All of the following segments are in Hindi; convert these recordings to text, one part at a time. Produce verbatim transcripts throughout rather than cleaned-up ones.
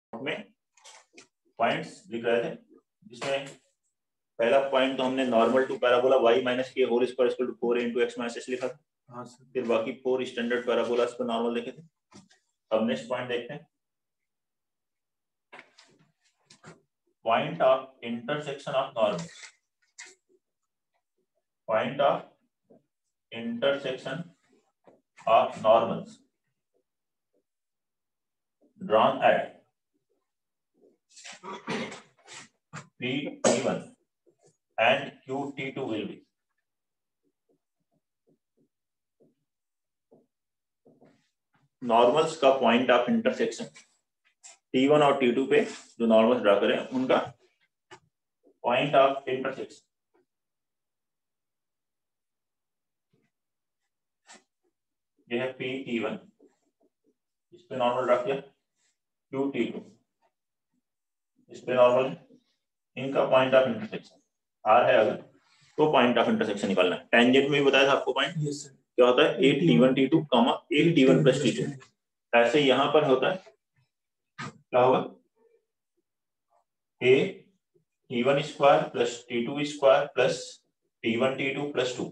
में पॉइंट्स लिख रहे थे, जिसमें पहला पॉइंट तो हमने normal to parabola y minus के whole square equal to four into x minus s लिखा था। हाँ सर। फिर बाकी फोर स्टैंडर्ड पैराबोलास पर नॉर्मल लिखे थे। अब नेक्स्ट पॉइंट देखते हैं, point of intersection of normal, point of intersection of normals drawn at P T one and Q T two will be normals का point of intersection T one और T टू पे जो नॉर्मल्स ड्रा करें उनका पॉइंट ऑफ इंटरसेक्शन ये है P T वन, इस पे नॉर्मल ड्रा किया, Q T टू इस पे नॉर्मल है, इनका पॉइंट ऑफ इंटरसेक्शन R है अगर तो पॉइंट ऑफ इंटरसेक्शन निकालना है। टेंजेंट में भी बताया था आपको पॉइंट। yes, क्या होता है a t one T two comma a t one plus T two, ऐसे यहां पर होता है क्या होगा a t one square plus T two square plus t one T two plus two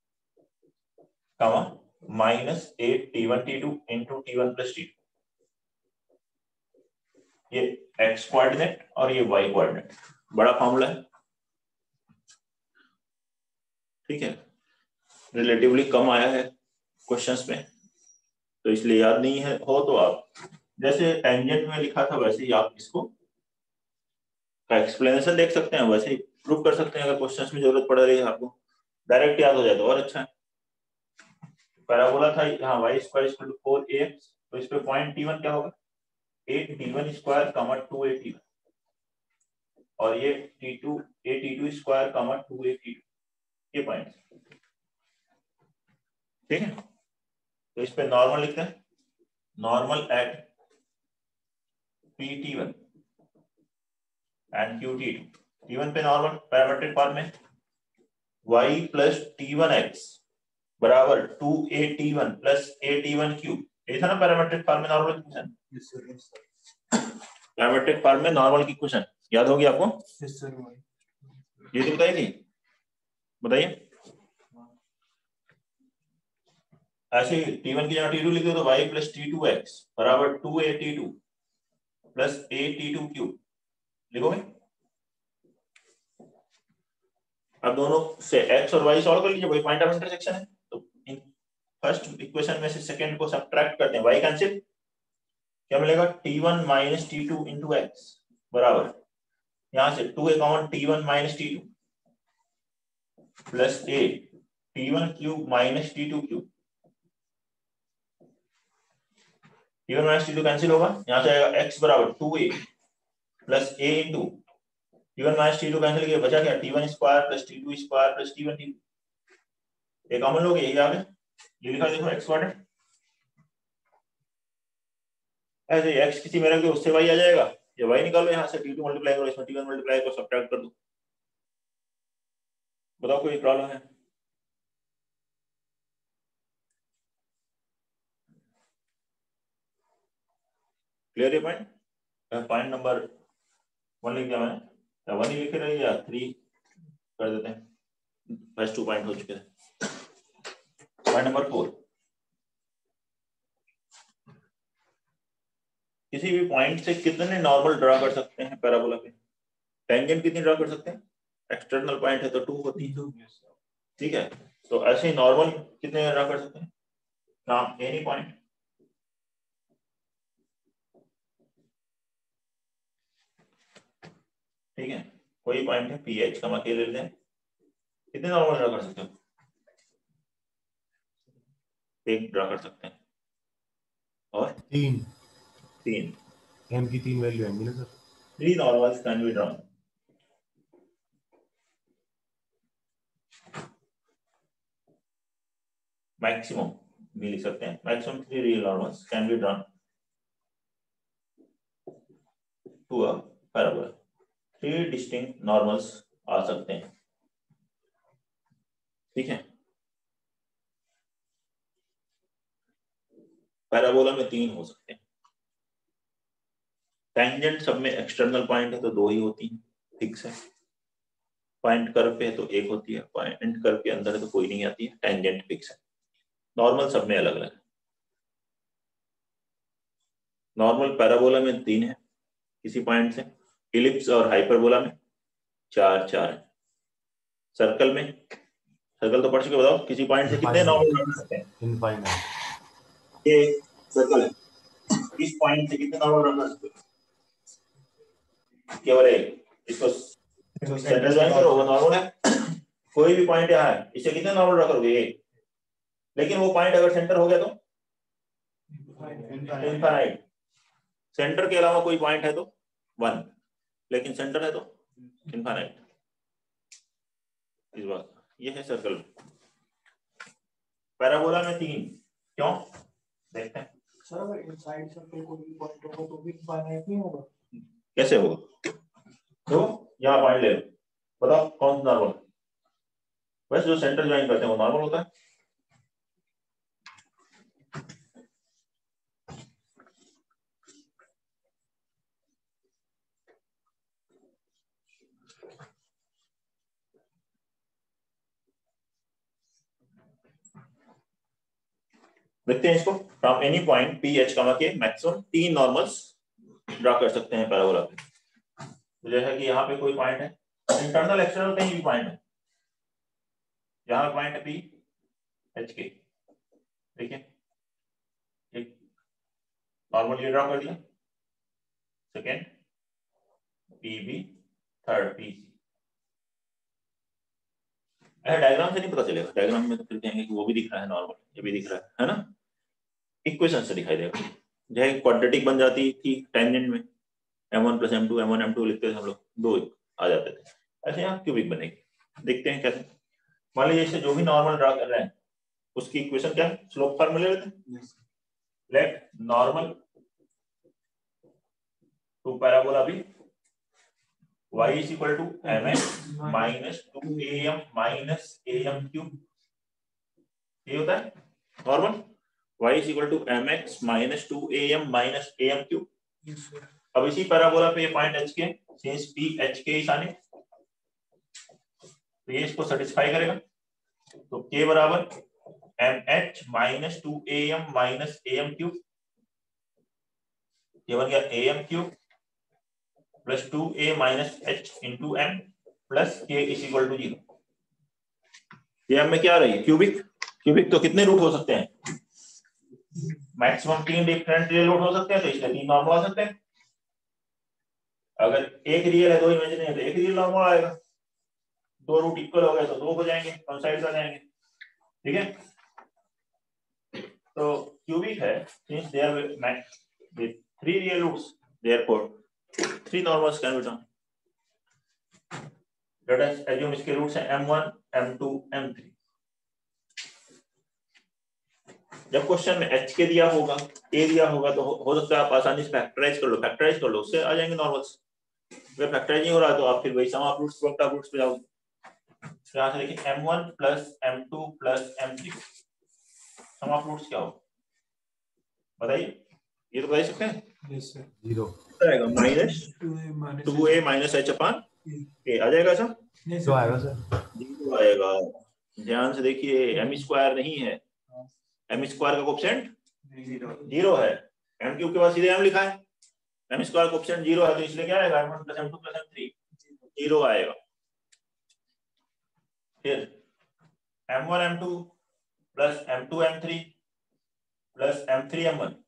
comma minus a t one T two into t one plus T two, ये एक्स कोऑर्डिनेट और ये वाई कोऑर्डिनेट, बड़ा फॉर्मूला है, ठीक है, रिलेटिवली कम आया है क्वेश्चंस में तो इसलिए याद नहीं है हो तो आप जैसे टेंजेंट में लिखा था वैसे ही आप इसको का एक्सप्लेनेशन देख सकते हैं, वैसे ही प्रूव कर सकते हैं। अगर क्वेश्चंस में जरूरत पड़ रही है आपको डायरेक्ट याद हो जाए तो और अच्छा है। पैराबोला था यहाँ y square equal to four A x, तो इस पे पॉइंट टी वन क्या होगा at t one square comma two a t one, और ये t two a t two square comma two a t two, ये पॉइंट, ठीक है। तो इस पे नॉर्मल लिखते हैं, normal at P t one and Q t two, T one पे नॉर्मल पैरामीट्रिक फॉर्म में y plus t one x बराबर two a t one plus a t one cube, ये था ना पैरामीट्रिक फॉर्म में normal equation. Yes sir, yes sir, parametric form में नॉर्मल की इक्वेशन याद होगी आपको। यस सर, ये तो बताइए थी, बताइए। ऐसे टी वन की जगह टी टू लिख दो तो y plus T two x बराबर two a t two plus a t two cube लिखोगे। अब दोनों से x और y सॉल्व कर लीजिए, वही पॉइंट ऑफ इंटरसेक्शन है। तो इन फर्स्ट इक्वेशन में से सेकंड को सब्ट्रैक्ट करते हैं, y कैंसिल, क्या मिलेगा t one minus T two into x बराबर यहां से two a common t one minus T two plus a t one cube minus T two cube, t one minus T two cancel होगा, यहां से आएगा x बराबर two A plus a into t one minus T two cancel किया, बचा क्या t one square plus T two square plus t one T two, ये कॉमन लोगे यही आ गया, ये लिखा देखो x कोऑर्डिनेट, ऐसे x किसी में रख दो उससे y आ जाएगा, ये y निकालो यहां से टी टू मल्टीप्लाई करो इसमें टी वन मल्टीप्लाई करो सब्ट्रैक्ट कर दो। बताओ कोई प्रॉब्लम है? क्लियर है पॉइंट? पॉइंट नंबर वन लिख दिया मैंने, या वन ही लिखे रहे या थ्री कर देते हैं, फर्स्ट टू पॉइंट हो चुके हैं। पॉइंट नंबर फोर, किसी भी पॉइंट से कितने नॉर्मल ड्रा कर सकते हैं पैराबोला पे? टेंजेंट कितनी ड्रा कर सकते हैं? एक्सटर्नल पॉइंट है तो टू होती है, ठीक है। तो ऐसे ही नॉर्मल कितने ड्रा कर सकते हैं? फ्रॉम एनी पॉइंट, ठीक है, कोई पॉइंट है पी एच का मके ले लेते हैं, कितने नॉर्मल ड्रा कर सकते हो? एक ड्रा कर सकते हैं, और तीन तीन एम की तीन वैल्यू आएंगी ना sir? Three normals can be drawn, maximum भी लिख सकते हैं, maximum three real normals can be drawn to a parabola, three distinct normals आ सकते हैं, ठीक है। पैराबोला में तीन हो सकते हैं, टेंजेंट सब में एक्सटर्नल पॉइंट है तो दो ही होती हैं, फिक्स है। पॉइंट कर्व पे है तो एक होती है, पॉइंट कर्व के अंदर है तो कोई नहीं आती है, टेंजेंट फिक्स है। नॉर्मल सब में अलग अलग है। नॉर्मल पैराबोला में तीन है किसी पॉइंट से, इलिप्स और हाइपरबोला में चार चार है। सर्कल में, सर्कल तो पढ़ चुके, बताओ किसी पॉइंट से कितने नॉर्मल रख सकते हैं? इनफाइनाइट। ये सर्कल है, इस पॉइंट से कितने नॉर्मल रख सकते हैं? केवल एक। इसको सेंटर ज्वाइन करो, वो नॉर्मल है। कोई भी पॉइंट यहाँ है, इसे कितने नॉर्मल रखोगे? एक। लेकिन वो पॉइंट अगर सेंटर हो गया तो इनफाइनाइट। सेंटर के अलावा कोई पॉइंट है तो वन, लेकिन सेंटर है तो इनफाइनाइट। इस बात ये है सर्कल। पैराबोला में तीन, क्यों देखते हैं। सर अगर इनसाइड सर्कल कोई भी पॉइंट होगा तो भी इनफाइनाइट नहीं होगा? कैसे होगा? तो यहाँ पॉइंट ले लो, बताओ कौन सा नॉर्मल? वैसे जो सेंटर ज्वाइन करते हैं वो नॉर्मल होता है। देखते हैं इसको। From any point P h comma k maximum तीन नॉर्मल्स ड्रा कर सकते हैं पैराबोला पे। तो जैसे कि यहाँ पे कोई पॉइंट है, इंटरनल एक्सटर्नल कहीं भी पॉइंट है, यहाँ पॉइंट है पी एच के, देखिए एक नॉर्मल ये ड्रा कर दिया, second P B, third P C. Diagram से नहीं पता चलेगा, डायग्राम में तो फिर कहेंगे कि वो भी दिख रहा है नॉर्मल, ये भी दिख रहा है है ना। इक्वेशन से दिखाई देगा। जैसे क्वाड्रेटिक बन जाती थी टेंजेंट में, m one plus m two, m one m two लिखते थे हम लोग, दो आ जाते थे, ऐसे यहाँ क्यूबिक बनेगी। देखते हैं कैसे। मान लीजिए इससे जो भी नॉर्मल ड्रा कर रहे हैं उसकी इक्वेशन क्या है? स्लोप फार्मूला लेते हैं। Let normal to parabola be y is equal to mx minus two A m minus am cube। ये होता है normal. y is equal to mx minus two A m minus am cube। अब इसी पैराबोला पे ये point h k, since p h के इशाने, तो ये इसको सेटिस्फाई करेगा। तो k बराबर mh minus two A m minus am cube, ये बन गया am cube plus two a minus h into m plus k is equal to zero. ये एम में क्या आ रही है? क्यूबिक। क्यूबिक तो कितने रूट हो सकते हैं? मैक्सिमम तीन डिफरेंट रियल रूट हो सकते हैं, तो इसलिए तीन नॉर्मल आ सकते हैं। अगर एक रियल है दो इमेजिनरी है तो एक रियल नॉर्मल आएगा। दो रूट इक्वल हो गए तो दो हो जाएंगे, कौन साइड आ जाएंगे, ठीक है। तो क्यूबिक है since there with three real roots, therefore three normals can be done. Let us assume इसके रूट्स हैं m one, m two, m three. जब क्वेश्चन में h के दिया होगा, a दिया होगा, तो हो, हो सकता है आप आसानी से फैक्टराइज कर लो, फैक्टराइज कर लो, उससे आ जाएंगे नॉर्मल्स। अगर फैक्टराइज नहीं हो रहा तो आप फिर वही sum of roots, product of roots पे जाओगे। तो यहाँ से देखिए m one plus m two plus m three, sum of roots क्या हो बताइए? ये तो बता सकते हैं। Yes sir. जीरो आएगा minus two a minus h upon a आ जाएगा सर। तो आएगा सर, जीरो आएगा। ध्यान से देखिए, एम स्क्वायर नहीं है, एम स्क्वायर का कोएफिशिएंट जीरो है। एम क्यूब के बाद सीधे एम लिखा है, एम स्क्वायर का कोएफिशिएंट जीरो है, तो इसलिए क्या आएगा? M one plus m two plus m three, zero आएगा। फिर m one m two plus m two m three plus m three m one,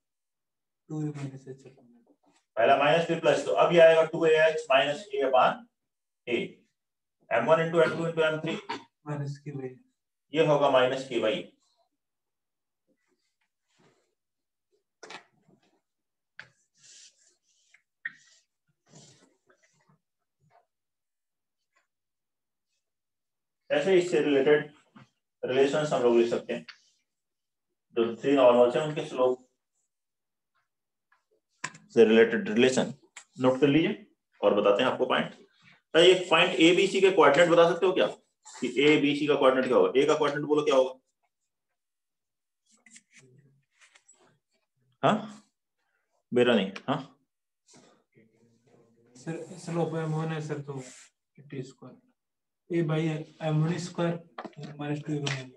पहला माइनस फिर प्लस, तो अब ये आएगा two a h minus a upon a. M one into m two into m three minus k y, ये होगा माइनस के वाई। ऐसे इससे रिलेटेड रिलेशंस हम लोग लिख सकते हैं। जो थ्री नॉर्मल्स हैं उनके स्लोप से रिलेटेड रिलेशन नोट कर लीजिए और बताते हैं आपको पॉइंट। ये पॉइंट ए बी सी के कोऑर्डिनेट बता सकते हो क्या कि ए बी सी का कोऑर्डिनेट क्या होगा? ए का कोऑर्डिनेट बोलो क्या होगा? हाँ मेरा नहीं, हाँ सर स्लोप एम वन है सर, तो t square a by M one square minus two m one.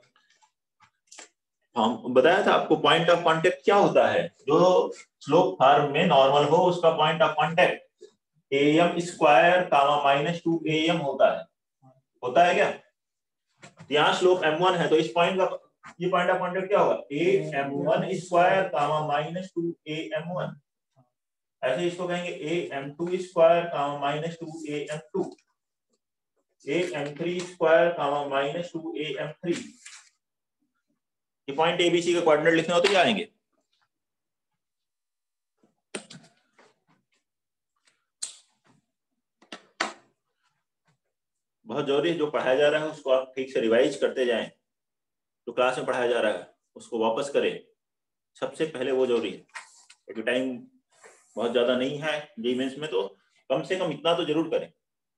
हम बताया था आपको पॉइंट ऑफ कांटेक्ट क्या होता है। जो स्लोप फॉर्म में नॉर्मल हो उसका point of contact a M square comma minus two A m होता है। होता है क्या? यहाँ स्लोप एम वन है तो इस पॉइंट का ये पॉइंट ऑफ कांटेक्ट क्या होगा? A m one square comma minus two A m one. ऐसे इसको कहेंगे a m two square comma minus two A m two, A m three square comma minus two A m three. ये पॉइंट एबीसी के कोऑर्डिनेट लिखने हो तो क्या आएंगे? बहुत जरूरी है, जो पढ़ाया जा रहा है उसको आप ठीक से रिवाइज करते जाएं। जो क्लास में पढ़ाया जा रहा है उसको वापस करें, सबसे पहले वो जरूरी है। क्योंकि टाइम बहुत ज्यादा नहीं है जेईई मेंस में, तो कम से कम इतना तो जरूर करें।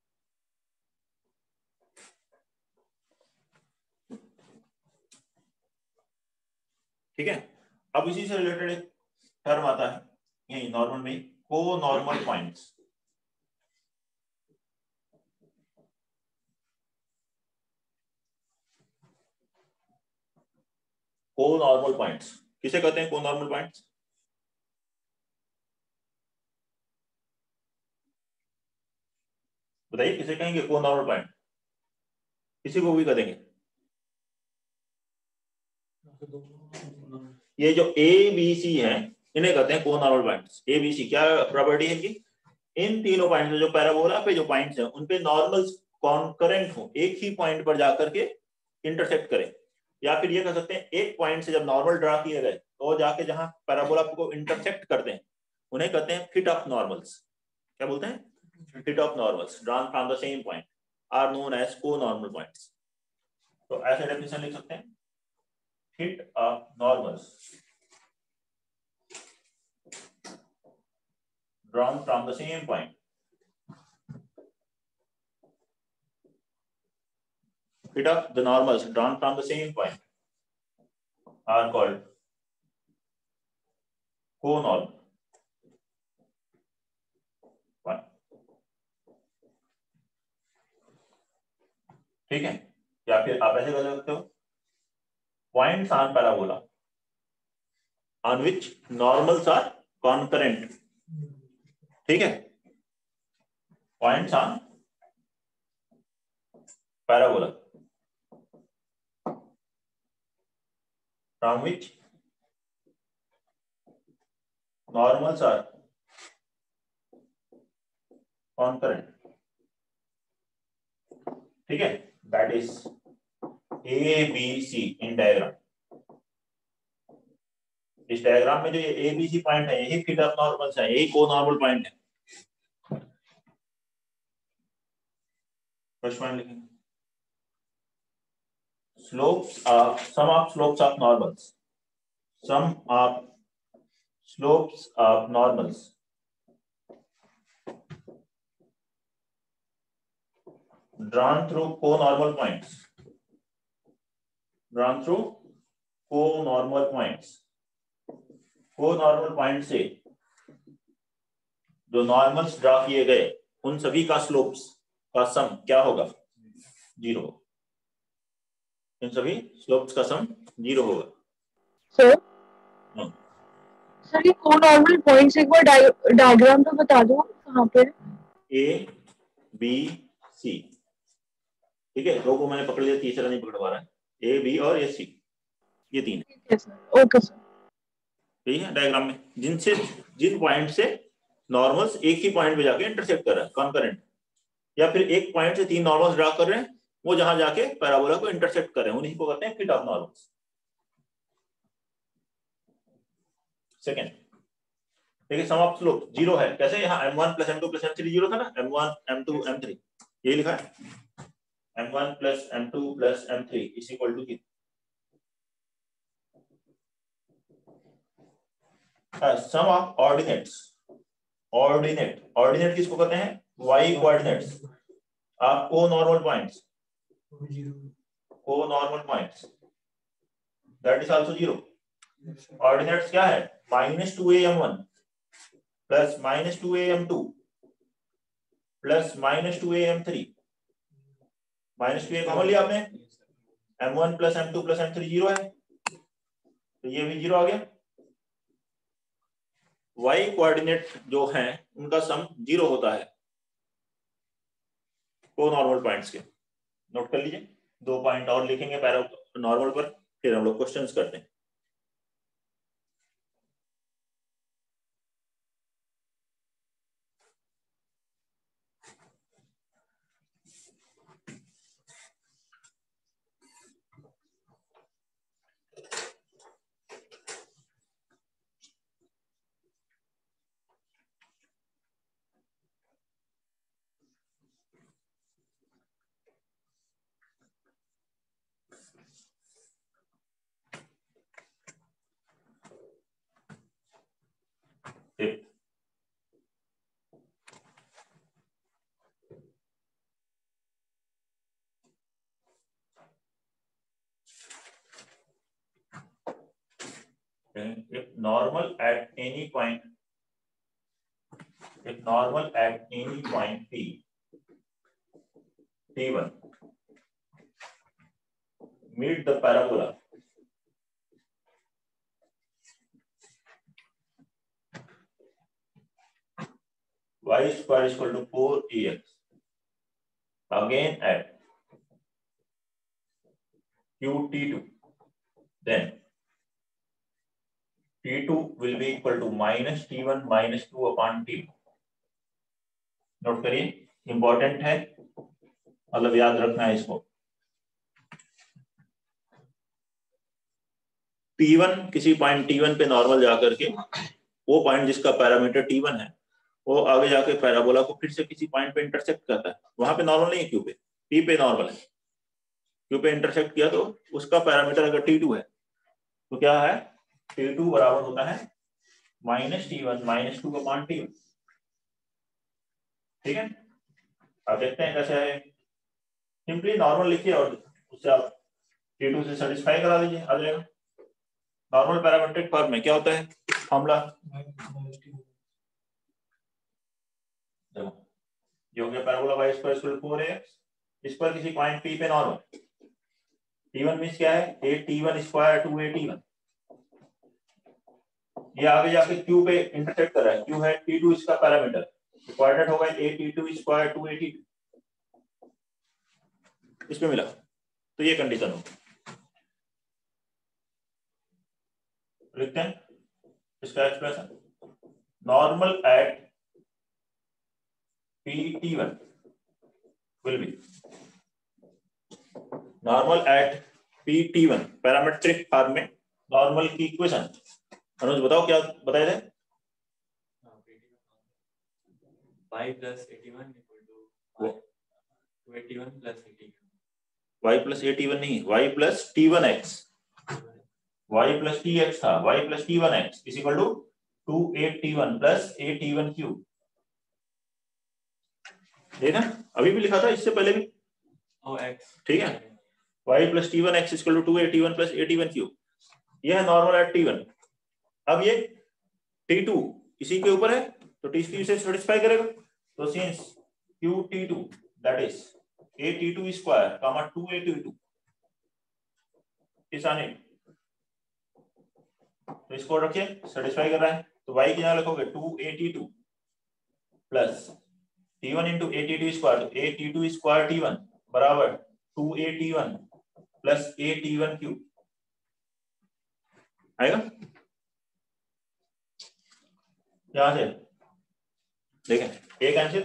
ठीक है। अब इसी से रिलेटेड एक टर्म आता है यही नॉर्मल में, conormal points. Conormal points किसे कहते हैं? को नॉर्मल पॉइंट्स बताइए, किसे कहेंगे को नॉर्मल पॉइंट? किसी को भी कह देंगे। ये जो ए बी सी है इन्हें कहते हैं conormal points. A B C क्या प्रॉपर्टी है कि इन तीनों पॉइंट्स में जो पैराबोला पे जो पॉइंट्स हैं उन पे नॉर्मल्स कॉन्करेंट हो, एक ही पॉइंट पर जाकर के इंटरसेक्ट करें। या फिर ये कह सकते हैं एक पॉइंट से जब नॉर्मल ड्रा किए गए तो जाके जहां पैराबोला को इंटरसेक्ट करते हैं उन्हें कहते हैं फिट ऑफ नॉर्मल्स। क्या बोलते हैं? Feet of normals drawn from the same point are known as conormal points. तो ऐसे डेफिनेशन लिख सकते हैं, feet of normals drawn from the same point fit of the normals drawn from the same point are called co-normal point। ठीक है। या फिर आप ऐसे कर सकते हो, points on parabola on which normals are concurrent। ठीक है। Points on parabola from which normals are concurrent. ठीक है। That is A B C in diagram. इस डायग्राम में जो ये ए बी सी पॉइंट है यही फिट ऑफ नॉर्मल्स है, यही को नॉर्मल पॉइंट है। फर्स्ट पॉइंट लिखेंगे, slopes of sum of slopes of normals, sum of slopes of normals drawn through co-normal points, drawn through co-normal points। co-normal point से जो नॉर्मल्स ड्रा किए गए उन सभी का स्लोप्स का सम क्या होगा? जीरो। इन सभी स्लोप्स का सम जीरो होगा। सर सर ये को नॉर्मल पॉइंट्स एक बार डायग्राम पे बता दो कहाँ पे? A B C. ठीक है, दो को मैंने पकड़ लिया, तीसरा नहीं पकड़ पा रहा है। ए बी और ए सी, ये तीन। ठीक है सर। Okay sir. ठीक है। डायग्राम में जिनसे जिन पॉइंट से नॉर्मल्स एक ही पॉइंट पे जाके इंटरसेक्ट कर रहा है कॉन्करेंट, या फिर एक पॉइंट से तीन नॉर्मल्स ड्रा कर रहे हैं वो जहां जाके पैराबोला को इंटरसेक्ट कर रहे हैं उन्हीं को कहते हैं फिट ऑफ नॉर्मल्स। सेकंड, देखिए सम ऑफ स्लोप जीरो है। कैसे? यहाँ m one plus m two plus m three zero था ना, m one m two m three यही लिखा है, m one plus m two plus m three is equal to sum of ordinates. Ordinate ordinate किसको कहते हैं? Y coordinates of conormal points, conormal points that is also zero. Ordinates क्या है? Minus two A m one plus minus two A m two plus minus two A m three, minus two a common लिया आपने, m one plus m two plus m three zero है, तो ये भी जीरो आ गया। वाई कोऑर्डिनेट जो हैं उनका सम जीरो होता है को नॉर्मल पॉइंट्स के। नोट कर लीजिए, दो पॉइंट और लिखेंगे पैरा नॉर्मल पर, फिर हम लोग क्वेश्चंस करते हैं। Fifth. If normal at any point, if normal at any point P, T one, meet the parabola y square is equal to four E X, again at Q T two, then T two will be equal to minus T one minus two upon T two. Note करिए, इंपॉर्टेंट है, मतलब याद रखना है इसको। T वन किसी पॉइंट T वन पे नॉर्मल जाकर के, वो पॉइंट जिसका पैरामीटर T वन है वो आगे जाके पैराबोला को फिर से किसी पॉइंट पे इंटरसेक्ट करता है। वहां पे नॉर्मल नहीं है Q पे, P पे नॉर्मल है। Q पे इंटरसेक्ट किया तो उसका पैरामीटर अगर T टू है तो क्या है, T टू बराबर होता है minus T one minus two upon T one. ठीक है, अब देखते हैं कैसे है। सिंपली नॉर्मल लिखिए और उससे आप T टू से सेटिस्फाई करा दीजिए, आ जाएगा। नॉर्मल पैरामीट्रिक फॉर्म में क्या होता है फॉर्मूला, देखो ये हो गया parabola y square equal to four x, इस पर किसी पॉइंट P पे नॉर्मल, T वन मींस क्या है, a T one square two a T one, ये आगे जाके Q पे इंटरसेक्ट कर रहा है, Q है T टू इसका पैरामीटर, कोऑर्डिनेट होगा a T two square two a T two, इसमें मिला, तो ये कंडीशन होगी। लिखते हैं इसका expression, normal at P T one will be normal at P T one, parametric form में नॉर्मल की इक्वेशन। अनुज बताओ क्या बताए थे, y plus eighty-one equal to two eighty-one plus eighty. y plus eighty-one नहीं, y plus T one x, y plus T x था, y plus T one x is equal to two eighty-one plus eighty-one cube. देखा अभी भी लिखा था, इससे पहले भी, oh, x. ठीक है, y plus T one x is equal to two eighty-one plus eighty-one cube, यह है नॉर्मल एट T वन। अब ये T टू इसी के ऊपर है तो T टू से सेटिस्फाई करेगा, तो since Q T two that is a T two square comma two a T two इस आने, तो इसको रखिए, सेटिस्फाई कर रहा है, तो y की जगह लिखोगे two a T two plus T one into a T two square, तो a T two square T one बराबर two a T one plus a T one cube आएगा। यहां से देखें एक आंसर,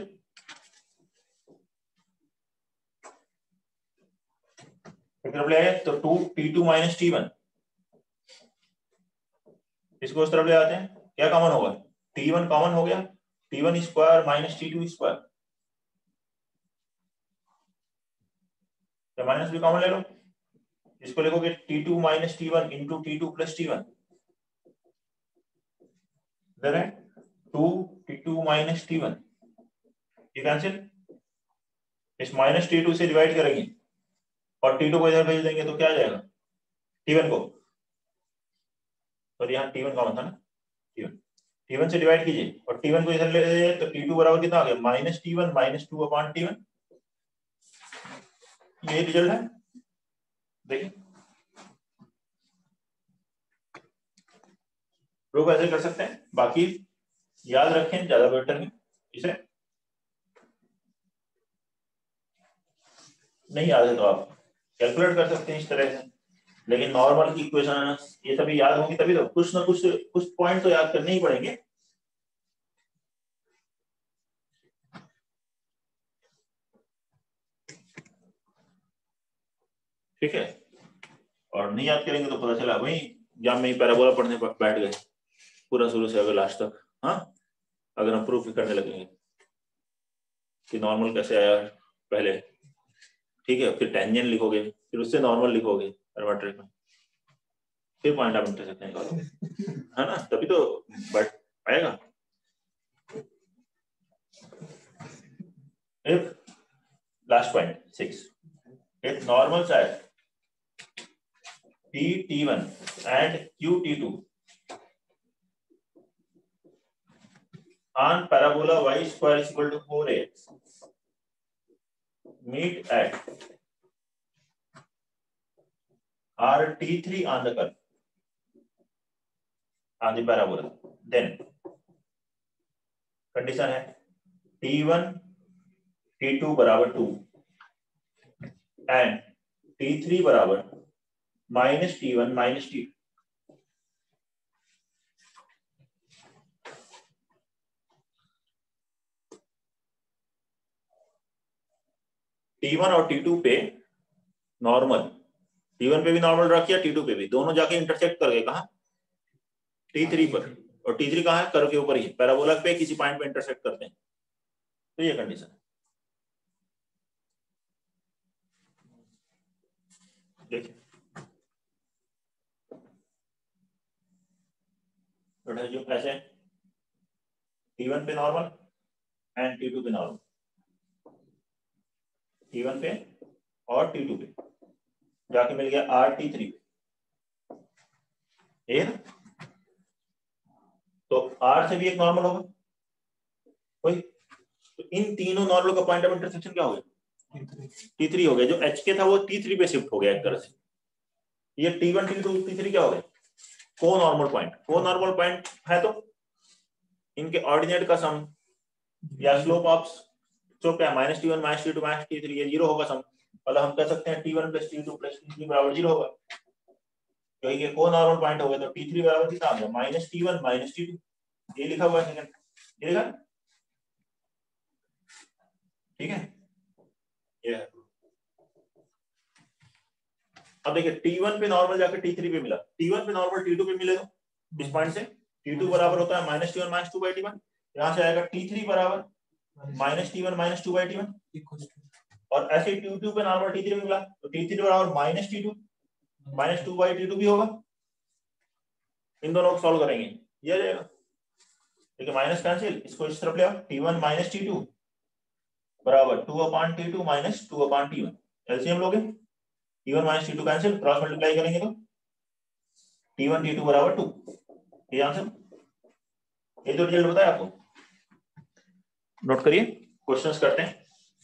एक तरफ ले आए तो two T two minus T one, इसको उस तरफ ले आते हैं, क्या कॉमन होगा, T वन कॉमन हो गया, T one square minus T two square, तो माइनस भी कॉमन ले लो, इसको लिखोगे T two minus T one into T two plus T one, इधर है two T two minus T one, ये कैंसिल, इस माइनस T टू से डिवाइड करेंगे और T टू को इधर भेज देंगे तो क्या आ जाएगा T वन को, और यहाँ T वन कॉमन था ना, T वन टी वन से डिवाइड कीजिए और टी वन को इधर ले लीजिए तो टी टू बराबर कितना आ गया minus T one minus two upon T one. ये रिजल्ट है, देखिए प्रूफ ऐसे कर सकते हैं। बाकी याद रखें, ज्यादा बेटर नहीं, इसे नहीं याद है तो आप कैलकुलेट कर सकते हैं इस तरह से, लेकिन नॉर्मल इक्वेशन ये सभी याद होंगी तभी तो, कुछ ना कुछ कुछ पॉइंट तो याद करने ही पड़ेंगे। ठीक है, और नहीं याद करेंगे तो पता चला वही एग्जाम में ही पैराबोला पढ़ने बैठ गए पूरा शुरू से अगर लास्ट तक। हाँ, अगर हम प्रूफ करने लगेंगे कि नॉर्मल कैसे आया पहले, ठीक है, फिर टेंजेंट लिखोगे, फिर उससे नॉर्मल लिखोगे पैरामीट्रिक में, फिर पॉइंट ऑफ इंटरसेक्शन निकालोगे, है ना, तभी तो बट आएगा। If last point six, if normal side P T one and Q T two on parabola y square is equal to four x meet at R T three on the curve on the parabola, then condition है T one T two बराबर टू and T three बराबर minus T one minus T two. T one और टी टू पे नॉर्मल, टी वन पे भी नॉर्मल ड्रा किया, टी टू पे भी, दोनों जाके इंटरसेक्ट कर गए कहां, टी थ्री पर, और टी थ्री कहां है, कर्व के ऊपर ही, पैराबोला पे किसी पॉइंट पे इंटरसेक्ट करते हैं, तो ये कंडीशन है। देखिए जो ऐसे टी वन पे नॉर्मल एंड टी टू पे नॉर्मल, टी वन पे और टी टू पे जाके मिल गया आर टी थ्री पे, ये तो आर से भी एक नॉर्मल होगा कोई, तो इन तीनों नॉर्मल का पॉइंट ऑफ इंटरसेक्शन क्या हो गया, टी थ्री हो गया। जो एच के था वो टी थ्री पे शिफ्ट हो गया एक तरह से, ये T one T two T three क्या हो गया, को नॉर्मल पॉइंट। को नॉर्मल पॉइंट है तो इनके ऑर्डिनेट का सम या स्लोप ऑफ जो क्या minus T one minus T two minus T three, ये जीरो होगा सम, मतलब हम कह सकते हैं T one plus T two plus T three बराबर जीरो होगा, क्योंकि ये को नॉर्मल पॉइंट हो गया। तो टी थ्री बराबर कितना आ गया minus T one minus T two, ये लिखा हुआ है सेकंड, ये लिखा, ठीक है, ये है। अब देखिए टी वन पे नॉर्मल जाकर टी थ्री पे मिला, टी वन पे नॉर्मल टी टू पे मिले तो इस पॉइंट से टी टू बराबर होता है minus T one minus two by T one, यहाँ से आएगा टी थ्री बराबर minus T one minus two by T one, और ऐसे टी टू पे नॉर्मल टी थ्री में मिला तो टी थ्री बराबर minus T two minus two by T two भी होगा। इन दोनों को सॉल्व करेंगे, ये आ जाएगा, देखिए माइनस कैंसिल, इसको इस तरफ ले आओ, T one minus T two बराबर two upon T two minus two upon T one, LCM लोगे, T one minus T two cancel, cross multiply करेंगे तो टी वन टी टू बराबर टू, ये आंसर, ये तो रिजल्ट बताया आपको, नोट करिए, क्वेश्चंस करते हैं।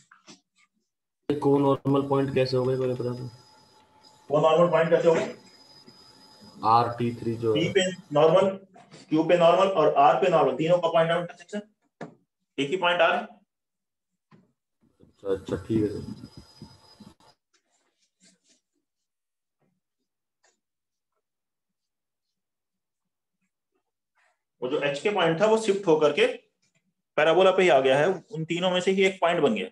को नॉर्मल पॉइंट कैसे हो गए पहले बता दो, वो नॉर्मल पॉइंट कैसे हो गए, आर टी थ्री जो P पे नॉर्मल, Q पे नॉर्मल और R पे नॉर्मल, तीनों का पॉइंट ऑफ इंटरसेक्शन एक ही पॉइंट आ रहा है। अच्छा अच्छा ठीक है, वो जो H के पॉइंट था वो शिफ्ट होकर के पैराबोला पे ही आ गया है, उन तीनों में से ही एक पॉइंट बन गया।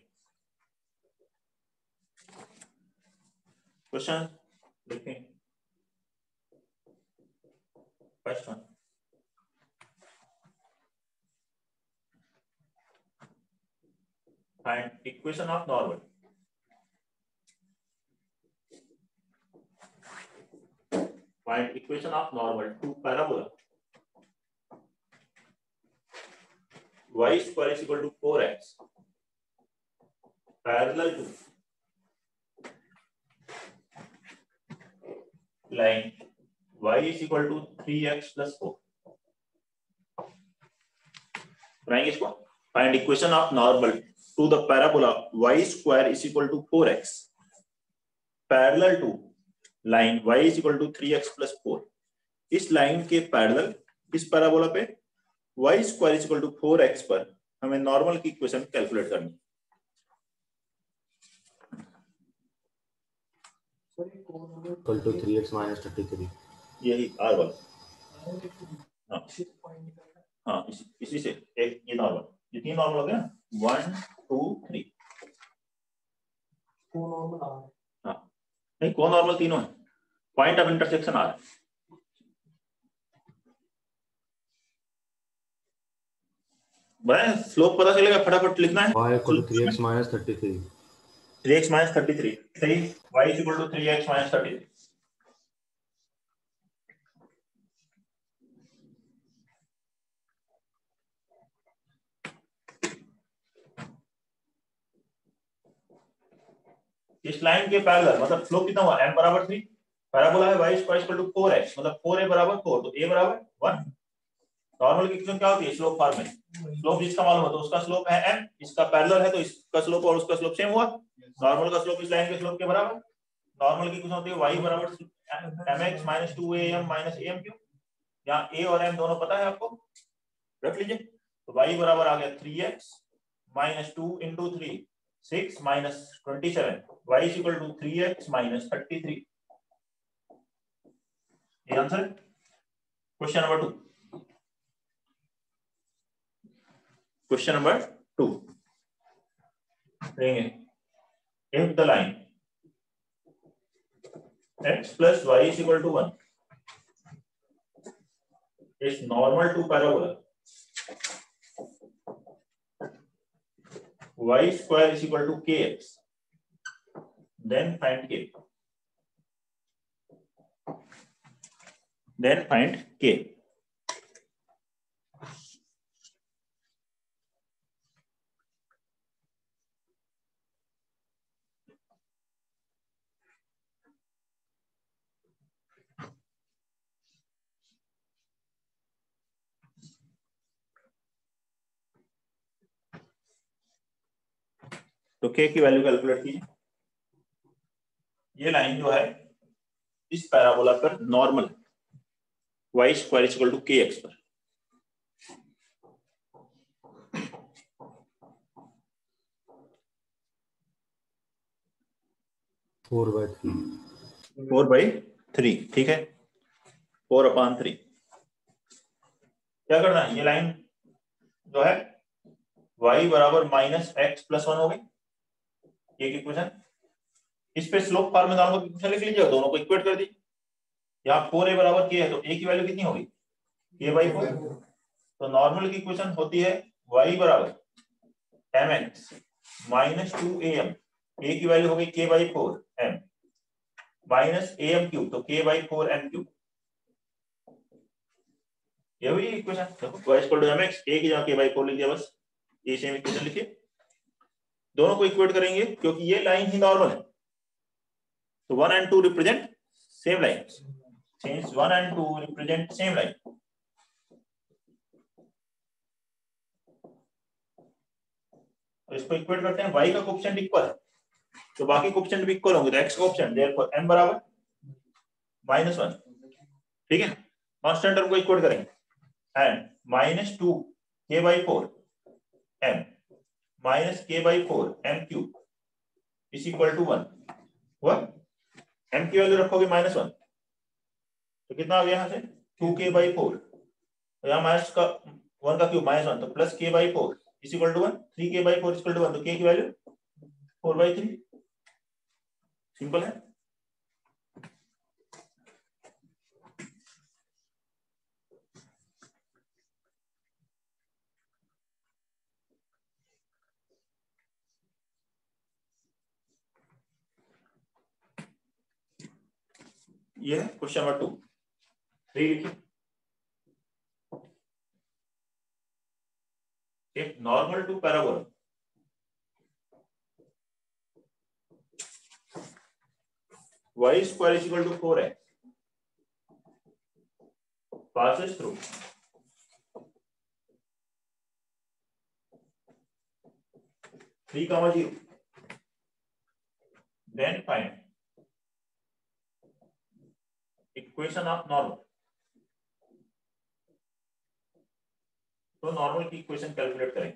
क्वेश्चन देखें, first one, find equation of normal, find equation of normal to parabola y square is equal to four x parallel to line y is equal to three x plus four. बनाएंगे इसको। Find equation of normal to the parabola y square is equal to four X parallel to line y is equal to three X plus four. इस लाइन के पैरेलल इस पैराबोला पे y square is equal to four X पर हमें नॉर्मल की इक्वेशन कैलकुलेट करनी है। Equal to three X minus thirty three, यही आर वन। हाँ हाँ इसी, इसी से एक ये नॉर्मल, ये तीन नॉर्मल हो गया ना, वन टू थ्री। हाँ नहीं कौन नॉर्मल तीनों है, पॉइंट ऑफ इंटरसेक्शन आर। बस स्लोप पता चलेगा, फटाफट लिखना है। y equal to three X minus thirty three, three X minus thirty three, three Y is equal to three X minus thirty three. इस लाइन के पैरेलल मतलब स्लोप कितना हुआ, m बराबर थ्री, पैराबोला है y square equal to four X, मतलब फोर a बराबर फोर, तो a बराबर वन। नॉर्मल की इक्वेशन क्या होती है, स्लोप फॉर्म में। स्लोप जिसका मालूम है तो उसका स्लोप है m, इसका पैरेलल है तो इसका स्लोप और उसका स्लोप सेम हुआ। नॉर्मल का स्लोप इस लाइन के स्लोप के बराबर। नॉर्मल की इक्वेशन होती है y बराबर mx minus two A M minus A M cube. यहाँ a और m दोनों पता है आपको, रख लीजिए। तो y बराबर आ गया three X minus two into three, six minus twenty seven, y is equal to three X minus thirty three. ये आंसर है question number two. Question number two देंगे, if the line x plus y is equal to one is normal to parabola y square is equal to kx, then find k. Then find k. तो k की वैल्यू कैलकुलेट कीजिए। ये लाइन जो है इस पैराबोला पर normal y square is equal to K X पर। Four by three, four by three, ठीक है, फोर अपॉन थ्री। क्या करना है, ये लाइन जो है y बराबर माइनस एक्स प्लस वन हो गई, ये इक्वेशन। इस पे स्लोप फॉर्म में नॉर्मल की इक्वेशन लिख लीजिए, दोनों को इक्वेट कर दीजिए। यहाँ फोर ए बराबर के है तो ए की वैल्यू कितनी होगी, के बाई फोर। तो नॉर्मल की इक्वेशन होती है y बराबर M x minus two A M, A की वैल्यू होगी K by four M minus A M cube, तो K by four M cube. ये हुई इक्वेशन। देखो y equal to M X, A की जगह के बाई फोर लिख दिया, बस ये सेम इक्वेशन लिखिए। दोनों को इक्वेट करेंगे क्योंकि ये लाइन ही नॉर्मल है, तो one and two represent same line, since one and two represent same line. और इसको इक्वेट करते हैं, y का कोएफिशिएंट इक्वल है तो बाकी कोएफिशिएंट भी इक्वल होंगे, तो x का कोएफिशिएंट देयरफॉर m बराबर माइनस वन, ठीक है। कांस्टेंट टर्म को इक्वेट करेंगे and minus two K by four m minus के by four m cube is equal to one हुआ। m की वैल्यू रखोगे माइनस वन तो कितना आ गया यहाँ से टू के बाई फोर, तो यहाँ माइनस का वन का क्यूब माइनस वन, तो plus K by four is equal to one, three K by four is equal to one, तो के की value four by three. Simple है। ये है क्वेश्चन नंबर टू। थ्री लिखिए, एक normal to parabola y square is equal to four X passes through three comma zero, then find equation of normal. तो नॉर्मल की इक्वेशन कैलकुलेट करेंगे।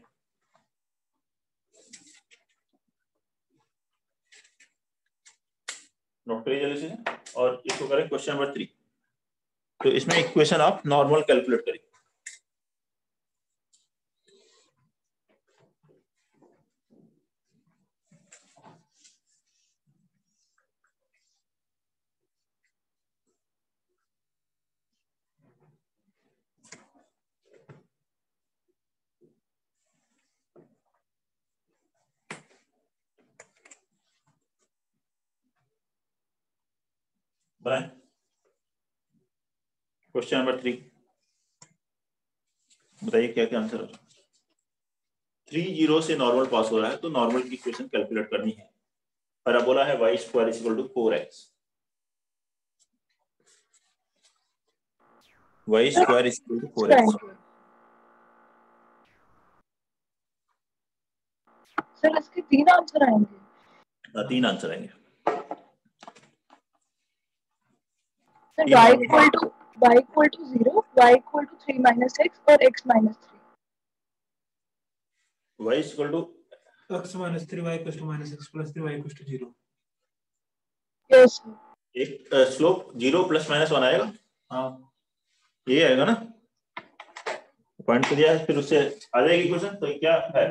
नोट करिए जल्दी से और इसको करें क्वेश्चन नंबर थ्री। तो इसमें इक्वेशन ऑफ नॉर्मल कैलकुलेट करेंगे। बनाए क्वेश्चन नंबर थ्री, बताइए क्या क्या आंसर है। थ्री जीरो से नॉर्मल पास हो रहा है तो नॉर्मल की इक्वेशन कैलकुलेट करनी है। पैराबोला है y square is equal to four X, y square is equal to four X. Sir इसके तीन आंसर आएंगे। तीन आंसर आएंगे। Sir y equal to y equal to zero, y equal to three minus X और x minus three. y equal to x minus three y equals to minus x plus three y equals to zero। Yes एक slope zero plus minus one आएगा। हाँ ये आएगा ना, पॉइंट तो दिया है, फिर उससे आ जाएगी क्वेश्चन। तो क्या है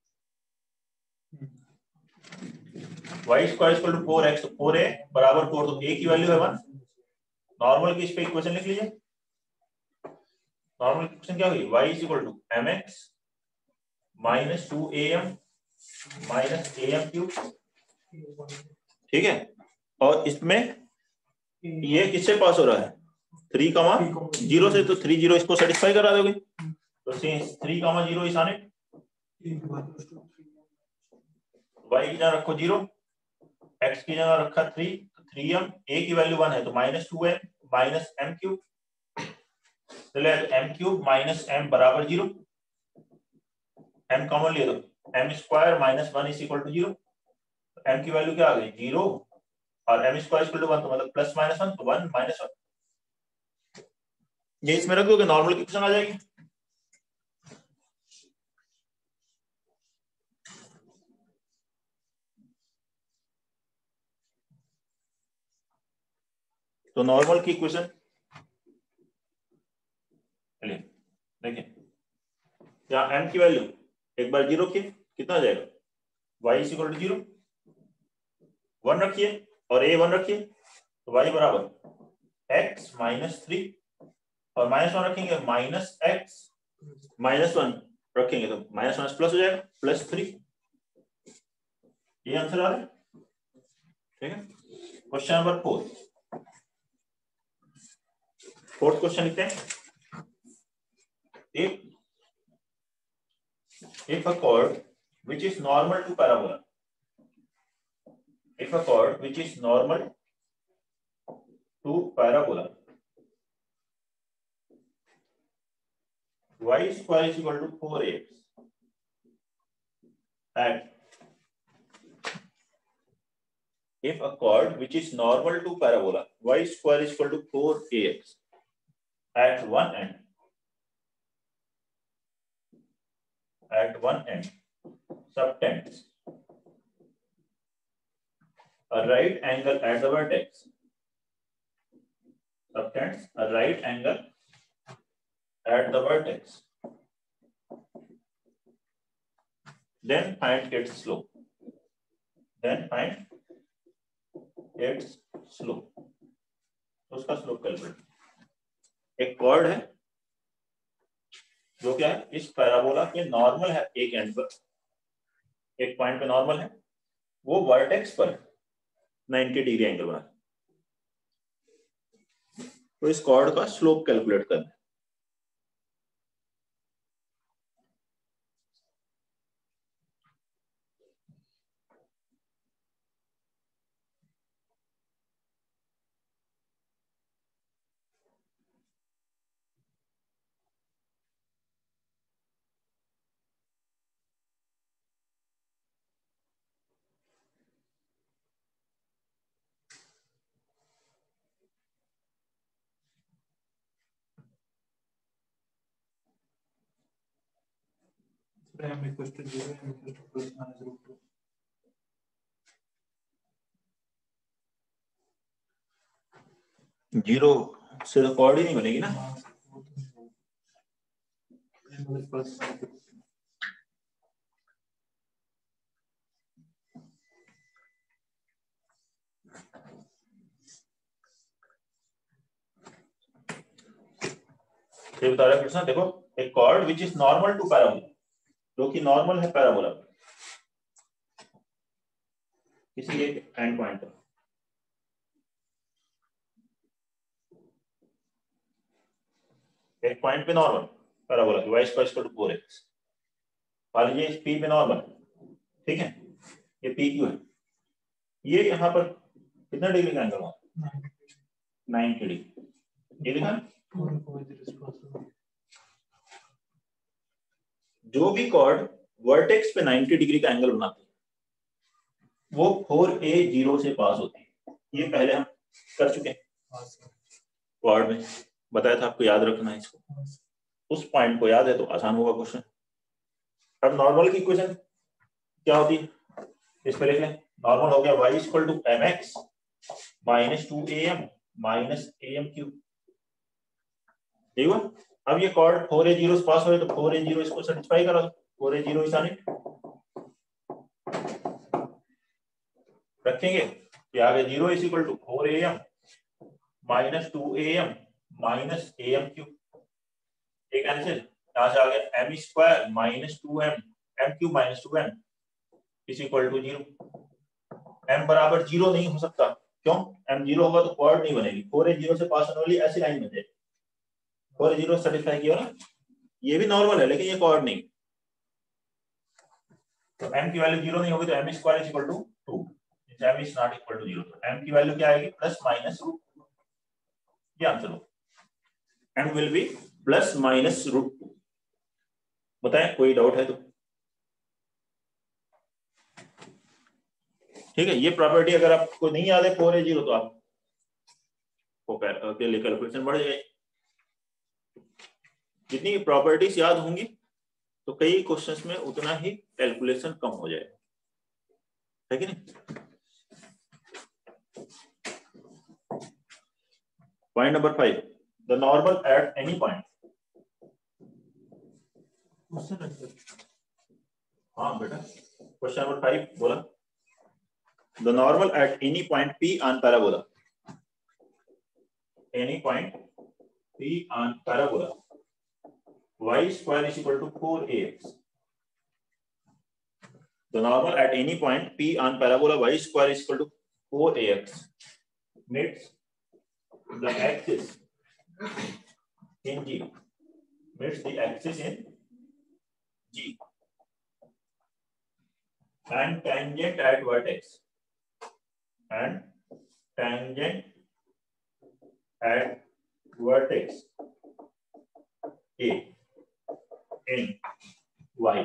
y square equal to four X, four A बराबर फोर, तो a की वैल्यू है वन। नॉर्मल की इस पे इक्वेशन लिख लीजिए। नॉर्मल इक्वेशन क्या होगी, y is equal to M x minus two A M minus A M cube. ठीक है, और इसमें ये किससे पास हो रहा है, थ्री कमा जीरो से, तो थ्री जीरो इसको सेटिस्फाई करा दोगे। तो थ्री कमा जीरो इस आने, y की जगह रखो जीरो, x की जगह रखा थ्री, थ्री एम, a की वैल्यू वन है तो minus two M minus M cube, चले एम क्यूब माइनस एम बराबर जीरो, m कॉमन ले दो, M square minus one is equal to zero. m की वैल्यू क्या आ गई जीरो, और M square equal to one, तो मतलब प्लस माइनस वन, तो वन माइनस वन। ये इसमें रख दोगे, नॉर्मल इक्वेशन आ जाएगी। तो नॉर्मल की इक्वेशन देखिए, यहाँ m की वैल्यू एक बार जीरो की कितना आ जाएगा, y is equal to zero, one रखिए और a वन रखिए, तो y बराबर x माइनस थ्री, और माइनस वन रखेंगे माइनस एक्स माइनस वन रखेंगे तो माइनस वन प्लस हो जाएगा प्लस थ्री। ये आंसर आ रहा है। ठीक है, question number four, fourth question लिखते हैं। If if a chord which is normal to parabola, if a chord which is normal to parabola, y square is equal to four x, and if a chord which is normal to parabola, y square is equal to four a x at one end, at one end subtends a right angle at the vertex, subtends a right angle at the vertex, then find its slope, then find its slope। उसका स्लोप कैलकुलेट। एक कॉर्ड है जो क्या है, इस पैराबोला के नॉर्मल है, एक एंड पर, एक पॉइंट पे नॉर्मल है, वो वर्टेक्स पर नाइंटी डिग्री एंगल बना, तो इस कॉर्ड का स्लोप कैलकुलेट करना है। m equals to zero, m equals to plus minus root two. Zero से तो कॉर्ड ही नहीं बनेगी ना। हाँ, वो तो नहीं होगा। m equals plus minus root two. ये बता रहा है कृष्णा, देखो एक chord which is normal to parabola, जो कि नॉर्मल है पैराबोला किसी एक एंड पॉइंट पर, एक पॉइंट पे नॉर्मल पैराबोला की y square equal to four X, मान लीजिए इस p पे नॉर्मल, ठीक है, ये p क्यू है, ये यहाँ पर कितना डिग्री का एंगल हुआ, नाइंटी डिग्री, ये लिखा। जो भी कॉर्ड वर्टेक्स पे नाइंटी डिग्री का एंगल बनाते हैं वो फोर ए जीरो से पास होती है, ये पहले हम कर चुके हैं कॉर्ड में, बताया था आपको, याद रखना है इसको, उस पॉइंट को याद है तो आसान होगा क्वेश्चन। अब नॉर्मल की इक्वेशन क्या होती है, इस पे लिख लें, नॉर्मल हो गया y equal to M x minus two A M minus A M cube, ठीक है। अब ये कॉर्ड फोर ए जीरो से पास हो तो फोर ए जीरो इसको सेटिस्फाई करा दो, फोर ए जीरो इस आने रखेंगे, ये आ गया zero is equal to four A M minus two A M minus A M cube, एक आंसर यहां से आ गया M square minus two M M cube minus two M is equal to zero, M बराबर जीरो नहीं हो सकता, क्यों, एम जीरो होगा तो कॉर्ड नहीं बनेगी, फोर ए जीरो से पास होने वाली ऐसी लाइन बन जाएगी, फोर ए जीरो सेटिस्फाई किया ना, ये भी नॉर्मल है लेकिन ये कॉर्ड नहीं, तो m की वैल्यू जीरो नहीं होगी तो m square is equal to two, m is not equal to zero, तो m की वैल्यू क्या आएगी, प्लस माइनस रूट, ये आंसर हो, m will be plus minus root two. बताएं कोई डाउट है तो, ठीक है। ये प्रॉपर्टी अगर आपको नहीं याद है फोर ए जीरो तो आप के लिए कैलकुलेशन बढ़ जाएगी, जितनी प्रॉपर्टीज याद होंगी तो कई क्वेश्चंस में उतना ही कैलकुलेशन कम हो जाएगा, है कि नहीं। Point number five, the normal at any point, हाँ बेटा क्वेश्चन नंबर फाइव बोला, the normal at any point p on parabola, any point p on parabola y square is equal to four a x. The normal at any point p on parabola y square is equal to four a x meets the axis in G, meets the axis in G and tangent at vertex and tangent at vertex A in y.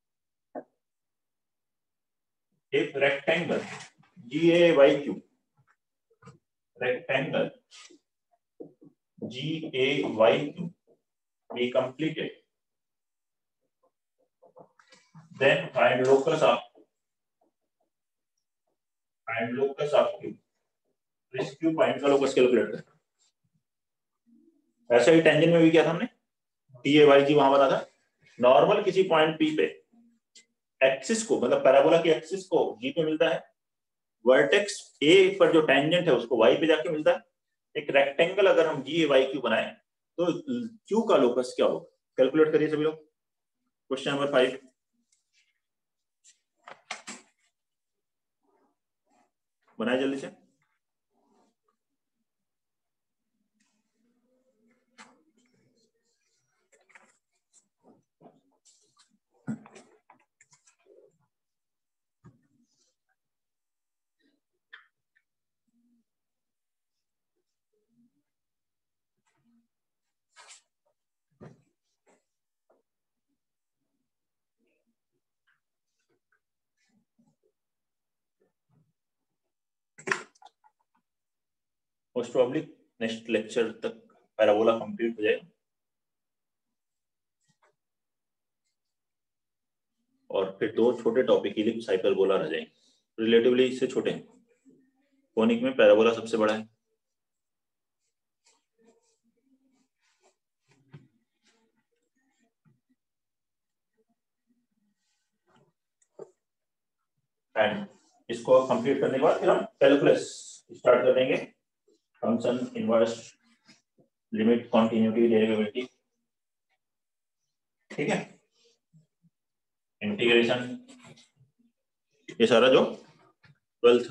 If rectangle G A Y Q, rectangle G A Y Q be completed, then find locus of find locus of Q. इस Q पॉइंट का लोकस कैलकुलेट कर, ऐसा ही टेंजेंट में भी किया था हमने, टी ए वाई जी वहां बना था, नॉर्मल किसी पॉइंट पी पे एक्सिस को, मतलब पैराबोला की एक्सिस को जी पे मिलता है, वर्टेक्स ए पर जो टेंजेंट है उसको वाई पे जाके मिलता है। एक रेक्टेंगल अगर हम जी ए वाई क्यू बनाए तो क्यू का लोकस क्या होगा, कैलकुलेट करिए सभी लोग। क्वेश्चन नंबर फाइव, बनाए जल्दी से। मोस्ट प्रोबेबली नेक्स्ट लेक्चर तक पैराबोला कंप्लीट हो जाएगा। आपके दो छोटे टॉपिक इलिप्स हाइपरबोला रह जाएंगे, रिलेटिवली इससे छोटे हैं। कोनिक में पैराबोला सबसे बड़ा है। एंड इसको कंप्लीट करने के बाद फिर हम कैलकुलस स्टार्ट कर देंगे। Function, inverse, limit, continuity, derivative, ठीक है, इंटीग्रेशन, ये सारा जो ट्वेल्थ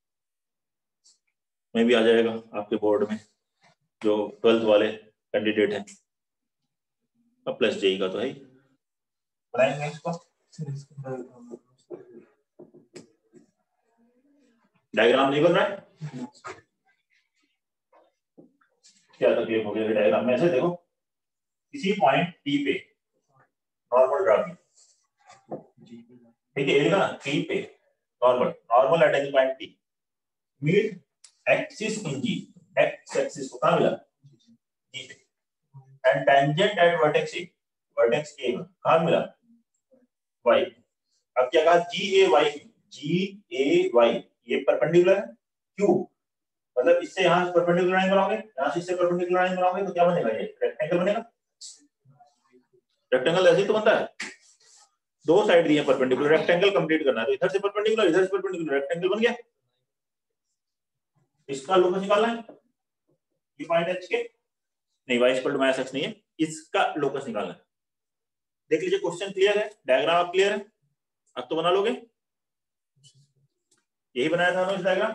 में भी आ जाएगा आपके बोर्ड में, जो ट्वेल्थ वाले कैंडिडेट हैं। अब प्लस जेई का तो है ही, बनाएंगे इसको। डायग्राम नहीं बन रहा है, क्या तकलीफ हो गई डायग्राम में? ऐसे देखो, किसी पॉइंट टी पे नॉर्मल ड्रा किया, ठीक है, ये लिखा ना टी पे normal, normal at any point T, meet axis in G, X axis को कहां मिला? जी पे, and tangent at vertex A, vertex A कहां मिला? वाई। अब क्या कहा? G A Y, G A Y ये परपेंडिकुलर है, क्यों? मतलब इससे यहां से परपेंडिकुलर लाइन बनाओगे, यहां से इससे परपेंडिकुलर लाइन बनाओगे तो क्या बनेगा? ये रेक्टेंगल बनेगा। रेक्टेंगल ऐसे ही तो बनता है, दो साइड दिए परपेंडिकुलर, रेक्टेंगल कंप्लीट करना है तो इधर से परपेंडिकुलर, इधर से परपेंडिकुलर, रेक्टेंगल बन गया। इसका लोकस निकालना है, ये पॉइंट एच के, नहीं Y equal to minus X नहीं है, इसका लोकस निकालना है। देख लीजिए क्वेश्चन क्लियर है, डायग्राम आप क्लियर है, अब तो बना लोगे। यही बनाया था ना इस डायग्राम।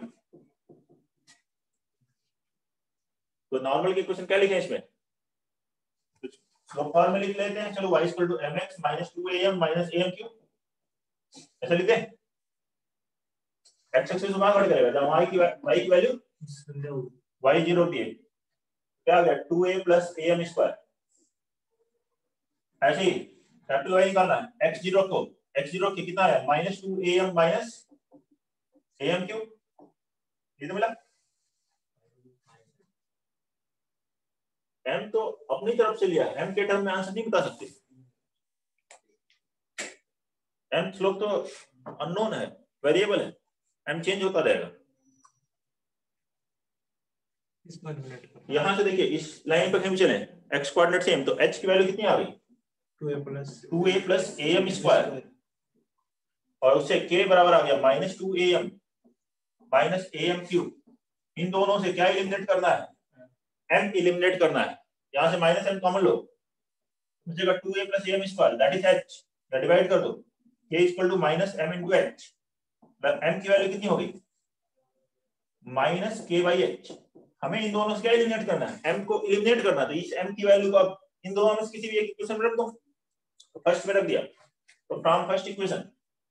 तो नॉर्मल के क्वेश्चन क्या लिखे इसमें? स्लोप फॉर्म में लिख लेते हैं, चलो y equal to mx minus two a m minus a m cube, ऐसा लिखते हैं। x एक्सिस को कहां कट करेगा? जब y की y की वैल्यू y जीरो होती है, क्या आ गया? Two a plus a m square. ऐसे ही कैपिटल y निकालना है, x जीरो को x जीरो की कितना है? Minus two a m minus a m cube, ये तो मिला। m तो अपनी तरफ से लिया, m के टर्म में आंसर नहीं बता सकते। m स्लोप तो अननोन है, वेरिएबल है, m चेंज होता रहेगा। यहां से देखिए इस लाइन पर हम चले, x कोऑर्डिनेट सेम, तो h की वैल्यू कितनी आ गई? Two a plus two a plus a m square, और उससे k बराबर आ गया minus two a m minus a m cube. इन दोनों से क्या एलिमिनेट करना है? m एलिमिनेट करना है। यहां से माइनस m कॉमन लो, बचेगा two a plus a m square, that is h, divide कर दो, k equal to minus m into h। m की वैल्यू कितनी हो गई? Minus k by h। हमें इन दोनों से क्या एलिमिनेट करना है? m को एलिमिनेट करना है, तो इस m की वैल्यू को अब इन दोनों में से किसी भी एक इक्वेशन में रख दो। तो फर्स्ट में रख दिया, तो फ्रॉम फर्स्ट इक्वेशन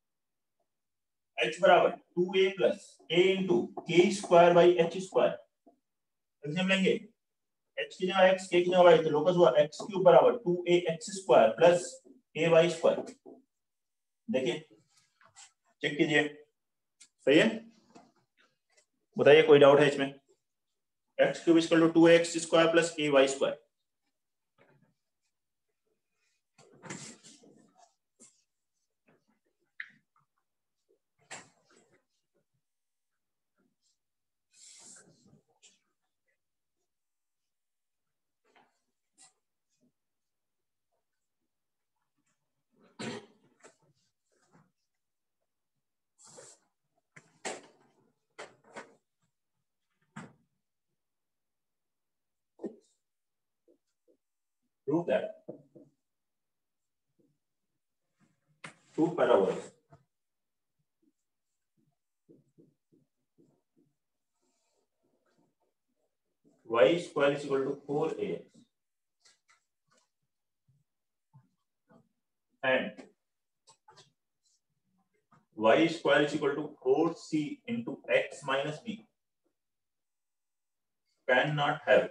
h बराबर two a plus a into k square by h square, LCM लेंगे, h की जगह x, k की जगह y, तो लोकस हुआ x क्यूब बराबर two a x square plus a y square. देखिए चेक कीजिए, सही है? बताइए कोई डाउट है इसमें? x cube equal to two a x square plus a y square. Prove that two parabolas y square is equal to four a x and y square is equal to four c into x minus b cannot have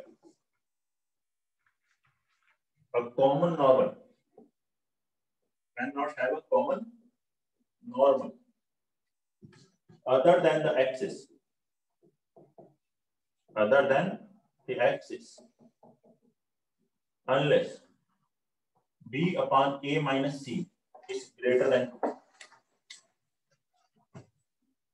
a common normal, cannot have a common normal other than the axis, other than the axis, unless b upon a minus c is greater than two.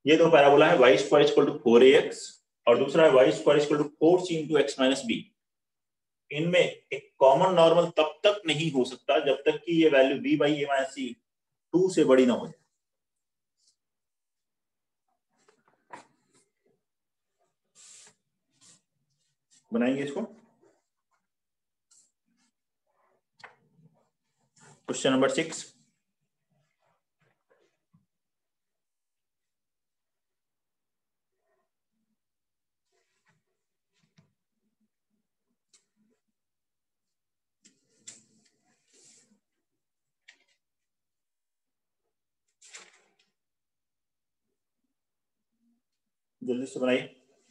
ये दो पैराबोला है, Y square equal to four A X और दूसरा है Y square equal to four C into x minus B. इनमें एक कॉमन नॉर्मल तब तक नहीं हो सकता जब तक कि ये value B by A minus C two से बड़ी ना हो जाए। बनाएंगे इसको। क्वेश्चन नंबर सिक्स, जल्दी से बनाइए।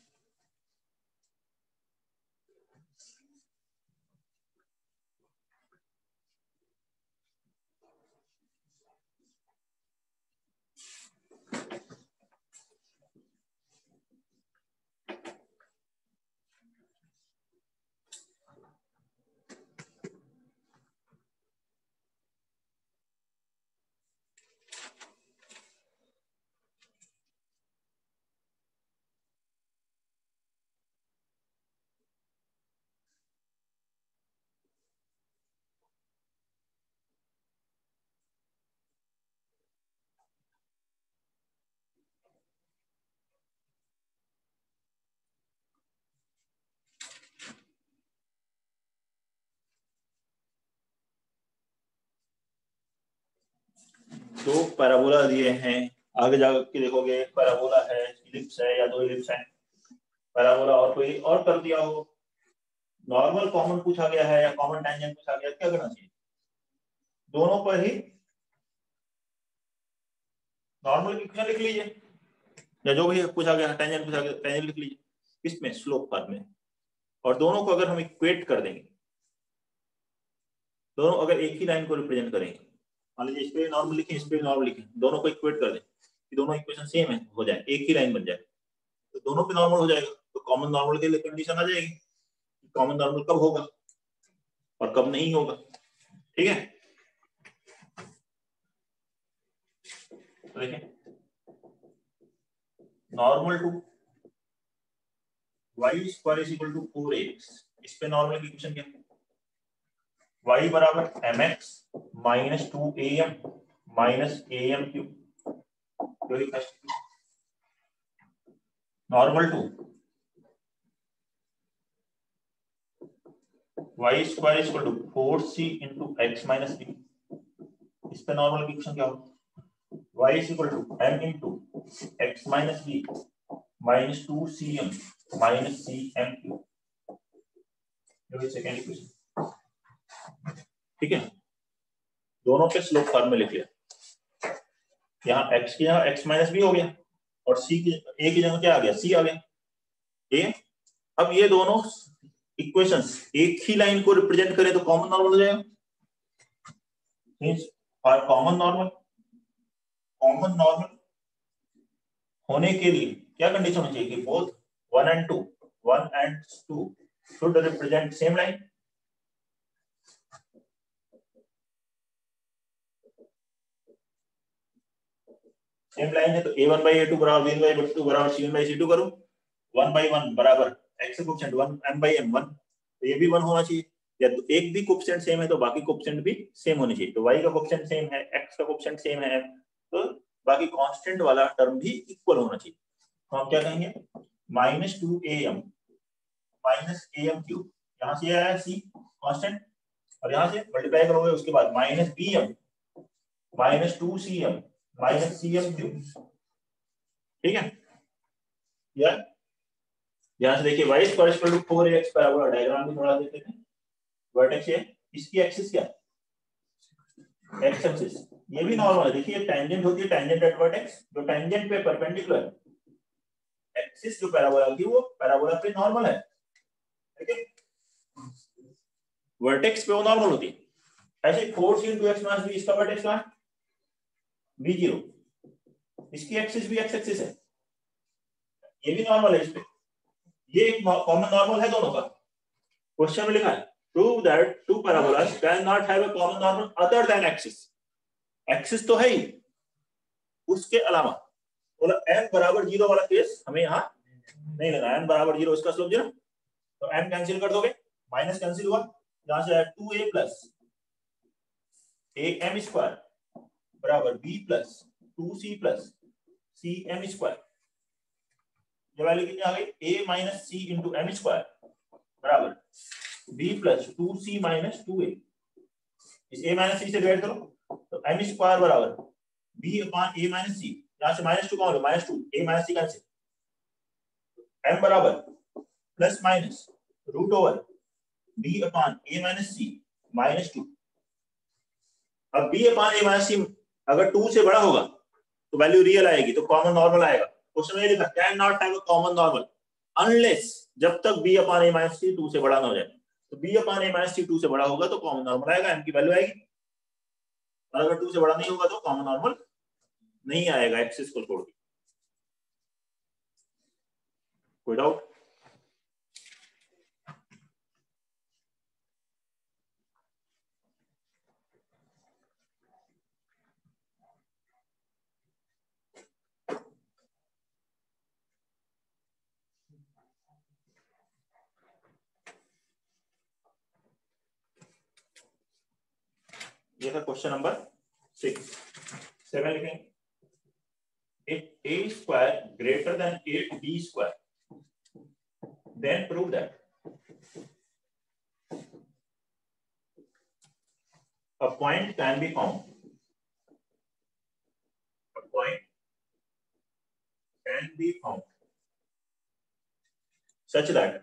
दो पैराबोला दिए हैं, आगे जाके देखोगे पैराबोला है, इलिप्स है या दो इलिप्स है। पैराबोला और कोई और कर दिया हो, नॉर्मल कॉमन पूछा गया है या कॉमन टेंजेंट पूछा गया, क्या करना चाहिए? दोनों पर ही नॉर्मल इक्वेशन लिख लीजिए या जो भी पूछा गया टेंजेंट पूछा गया टेंजेंट लिख लीजिए, किसमें? स्लोप फॉर्म में। और दोनों को अगर हम इक्वेट कर देंगे, दोनों अगर एक ही लाइन को रिप्रेजेंट करेंगे, मान लीजिए इस पे नॉर्मल लिखें, इस पे नॉर्मल लिखें, दोनों को इक्वेट कर दें कि दोनों इक्वेशन सेम है हो जाए, एक ही लाइन बन जाए, तो दोनों पे नॉर्मल हो जाएगा। तो कॉमन नॉर्मल के लिए कंडीशन आ जाएगी, कॉमन नॉर्मल कब होगा और कब नहीं होगा। ठीक है, तो देखें normal to Y square is equal to four x, इस पे नॉर्मल की इक्वेशन क्या है? y बराबर M x minus two A M minus A M cube, normal to Y square is equal to four C into x minus B, इस पे नॉर्मल की इक्वेशन क्या होगा? y is equal to m into x minus b minus two C M minus c m cube, ये सेकंड इक्वेशन। ठीक है, दोनों पे स्लोप फॉर्म में लिख लिया, यहाँ x की जगह x माइनस बी हो गया और c की a की जगह क्या आ गया? c आ गया a। अब ये दोनों इक्वेशंस एक ही लाइन को रिप्रेजेंट करें तो कॉमन नॉर्मल हो जाएगा। और कॉमन नॉर्मल कॉमन नॉर्मल होने के लिए क्या कंडीशन होनी चाहिए कि both one and two one and two should represent same line. Same line है तो A one by A two बराबर B one by B two बराबर C one by C two करो, वन बाई वन बराबर X coefficient one M by M one, तो ये भी वन होना चाहिए। या तो एक भी कोएफिशिएंट सेम है तो बाकी कोएफिशिएंट भी सेम होने चाहिए। तो y का कोएफिशिएंट सेम है, x का कोएफिशिएंट सेम है, तो बाकी कांस्टेंट वाला टर्म भी इक्वल होना चाहिए। तो हम क्या कहेंगे? Minus two A M minus A M cube, यहाँ से आया सी कांस्टेंट और यहाँ से मल्टीप्लाई करोगे उसके बाद minus B M minus two C M minus C M cube. ठीक है, या यहाँ से देखिए y square equal to four A X parabola, diagram भी थोड़ा देख लेते हैं। वर्टेक्स है, इसकी एक्सिस क्या? एक्स एक्सिस, ये भी नॉर्मल है। देखिए टेंजेंट होती है, टेंजेंट एट वर्टेक्स, जो टेंजेंट पे परपेंडिकुलर, एक्सिस जो पैराबोला की वो पैराबोला पे नॉर्मल है। ठीक है, वर्टेक्स पे वो नॉर्मल होती है। ऐसे four C into x minus B, इसका वर्टेक्स कहाँ है? बी जीरो, इसकी एक्सिस भी एक्स एक्सिस है, ये भी नॉर्मल है इस पे, ये एक कॉमन नॉर्मल है दोनों का। क्वेश्चन में लिखा है prove that two parabolas cannot have a common normal other than axis। Axis तो है ही, उसके अलावा बोला m बराबर जीरो वाला केस हमें यहाँ नहीं लेना, m बराबर जीरो इसका स्लोप जीरो, तो m कैंसिल कर दोगे, माइनस कैंसिल हुआ, यहाँ से two A plus A M square बराबर B plus two C plus C M square. ये वैल्यू कितनी आ गई, a minus C into M square बराबर b plus two C minus two A. इस a माइनस सी से डिवाइड करो तो m स्क्वायर बराबर b upon a minus C, यहाँ से माइनस टू कौन हो, minus two, a minus C cancel, m बराबर plus minus root over b upon a minus C minus two. अब b upon a minus C अगर टू से बड़ा होगा तो वैल्यू रियल आएगी, तो कॉमन नॉर्मल आएगा। क्वेश्चन में ये लिखा can not have a common normal unless, जब तक b upon a minus C two से बड़ा ना हो जाए, तो b upon a minus C two से बड़ा होगा तो कॉमन नॉर्मल आएगा, m की वैल्यू आएगी, और अगर टू से बड़ा नहीं होगा तो कॉमन नॉर्मल नहीं आएगा एक्सिस को छोड़ के। कोई डाउट? ये था क्वेश्चन नंबर सिक्स। सेवन लिखेंगे, if a square greater than eight b square, then prove that a point can be found. A point can be found such that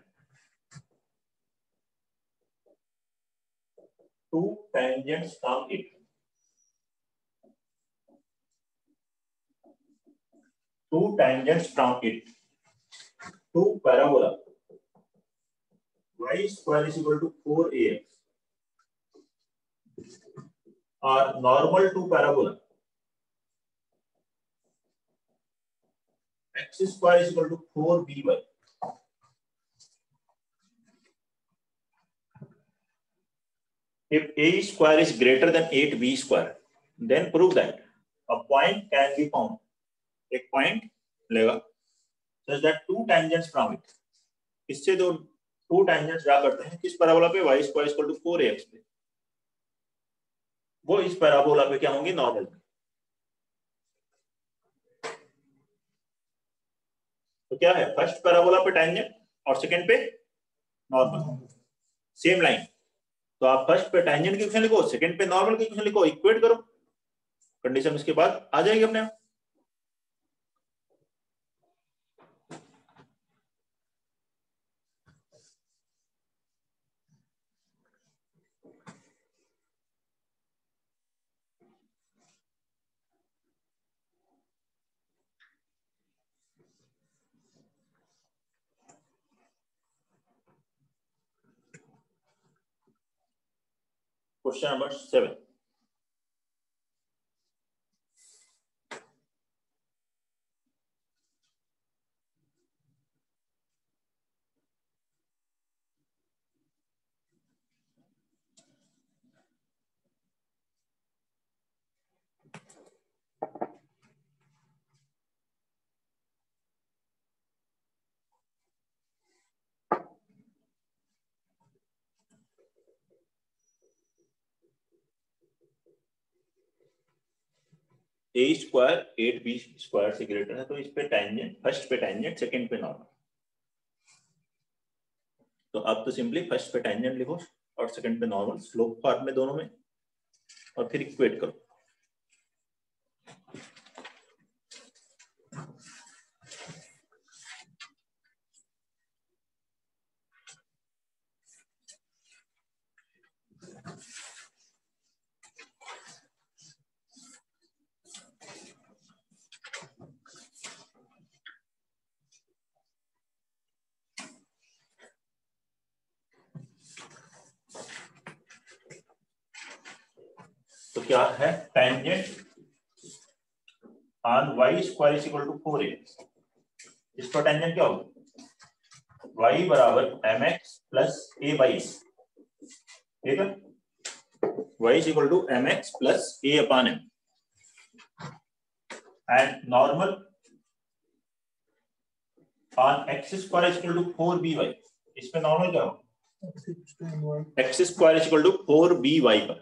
two tangents from it two tangents from it to parabola y square is equal to four a x or normal to parabola x square is equal to four b y. If a square is greater than eight b square, then prove that a point can be found. एक पॉइंट लेगा such that two tangents from it, इससे दो टू tangents ड्रा करते हैं किस पैराबोला पे, y square is equal to four a x पे, वो इस पैराबोला पे क्या होंगे, नॉर्मल। तो क्या है, फर्स्ट पैराबोला पे tangent और सेकंड पे नॉर्मल, सेम लाइन। तो आप फर्स्ट पे tangent की इक्वेशन लिखो, सेकंड पे नॉर्मल की इक्वेशन लिखो, इक्वेट करो, कंडीशन उसके बाद आ जाएगी अपने आप। Question number seven. A square eight B square से ग्रेटर है, तो इस पे टेंजेंट, फर्स्ट पे टेंजेंट, सेकंड पे नॉर्मल। तो अब तो सिंपली फर्स्ट पे टेंजेंट लिखो और सेकंड पे नॉर्मल, स्लोप पार्ट में दोनों में, और फिर इक्वेट करो। तो क्या है, tangent on y square is equal to four A, इस पर टेंजेंट क्या होगा, y बराबर mx plus a by A, ठीक है, y is equal to mx plus a upon m, and normal on X square is equal to four B Y, इसमें नॉर्मल क्या होगा? X square is equal to four B Y पर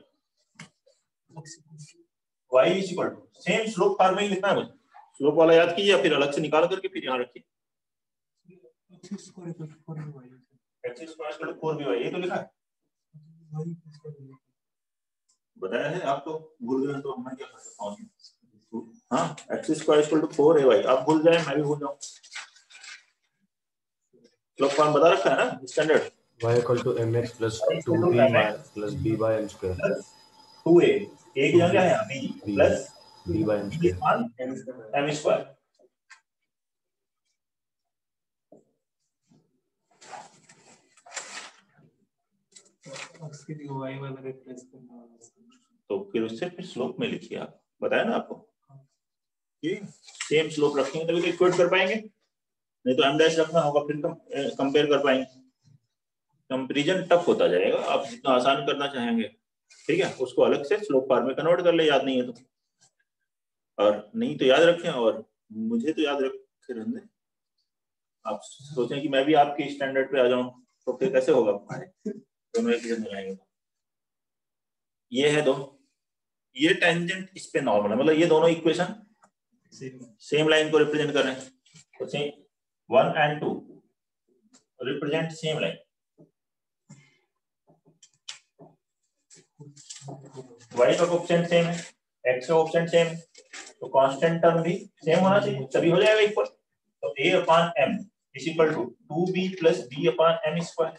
y is equal to same slope form में ही लिखना है मुझे, स्लोप वाला याद कीजिए या फिर अलग से निकाल करके फिर यहाँ रखिए। X square equal to four B Y, X square is equal to four B Y, ये तो लिखा है, बताया है आपको, भूल गए तो मैं क्या कर सकता हूँ। हाँ, X square is equal to four है भाई, आप भूल जाए मैं भी भूल जाऊँ, स्लोप फॉर्म बता रखा है ना standard, y equal to mx plus two b plus b by m square plus two A, A की जगह क्या है b b प्लस b by m b square। on m square. X की जगह वाई वाला रिप्लेस करना होगा, तो फिर उससे फिर स्लोप में लिखिए, आप बताया ना आपको, ये सेम स्लोप रखेंगे तभी तो इक्वेट कर पाएंगे, नहीं तो एम डैश रखना होगा फिर कंपेयर कर पाएंगे, कंपैरिजन टफ होता जाएगा, आप जितना आसान करना चाहेंगे ठीक है, उसको अलग से स्लोप फॉर्म में कन्वर्ट कर ले, याद नहीं है तो, और नहीं तो याद रखें, और मुझे तो याद रखे रहने, आप सोचें कि मैं भी आपके स्टैंडर्ड पे आ जाऊं तो फिर कैसे होगा, हमारे दोनों एक जगह मिलाएंगे। ये है दो, ये टेंजेंट इस पे नॉर्मल है, मतलब ये दोनों इक्वेशन सेम लाइन को रिप्रेजेंट कर रहे हैं, तो same one and two represent same line, y का कोएफिशिएंट सेम है, x का कोएफिशिएंट सेम है, तो कांस्टेंट टर्म भी सेम होना चाहिए, तभी हो जाएगा इक्वल। तो a upon m is equal to two B plus b अपॉन m स्क्वायर,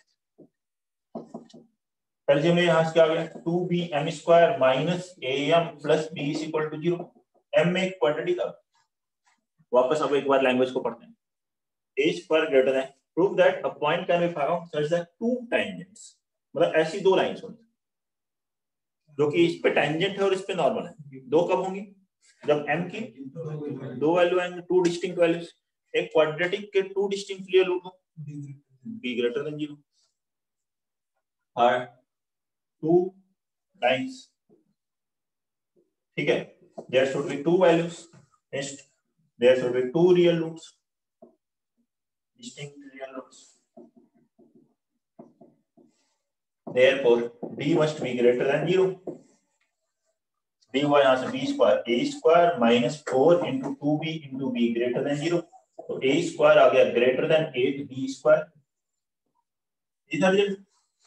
पहले में यहां से क्या आ गया two B m square minus am plus b is equal to zero, m में एक क्वाड्रेटिक था, वापस अब एक बार लैंग्वेज को पढ़ते हैं, a square greater than, prove that a point can be found such that two tangents, मतलब ऐसी दो लाइंस होंगी जो कि इस पे टेंजेंट है और इस पे नॉर्मल है, दो कब होंगी, जब m की दो वैल्यू आएंगे, टू डिस्टिंक्ट वैल्यूज, एक क्वाड्रेटिक के टू डिस्टिंक्ट क्लियर रूट हो, b ग्रेटर देन जीरो, और टू लाइंस, ठीक है, there should be two values, next there should be two real roots, distinct real roots, therefore b must be greater than zero, b हुआ यहाँ से b square a square minus four into two B into B greater than zero, तो a स्क्वायर आ गया greater than eight b square, इधर रिजल्ट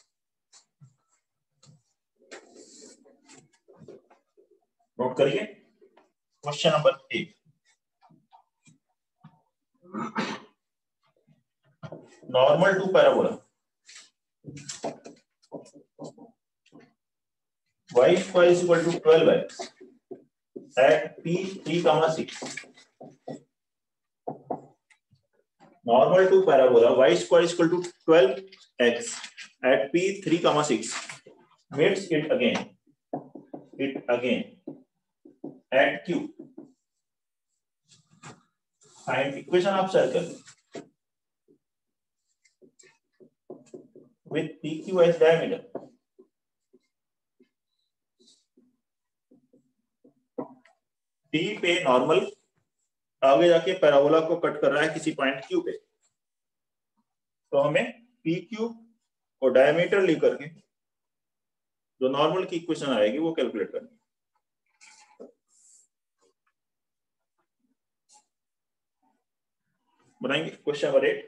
नोट करिए। Question number eight, normal to parabola y square is equal to twelve x at p three comma six, normal to parabola y square is equal to twelve x at p three comma six meets it again it again at q, find equation of circle with pq as diameter, P पे नॉर्मल आगे जाके पैराबोला को कट कर रहा है किसी पॉइंट Q पे, तो हमें पी क्यू को डायमीटर लेकर के जो नॉर्मल की इक्वेशन आएगी वो कैलकुलेट करनी है। बनाएंगे question number eight,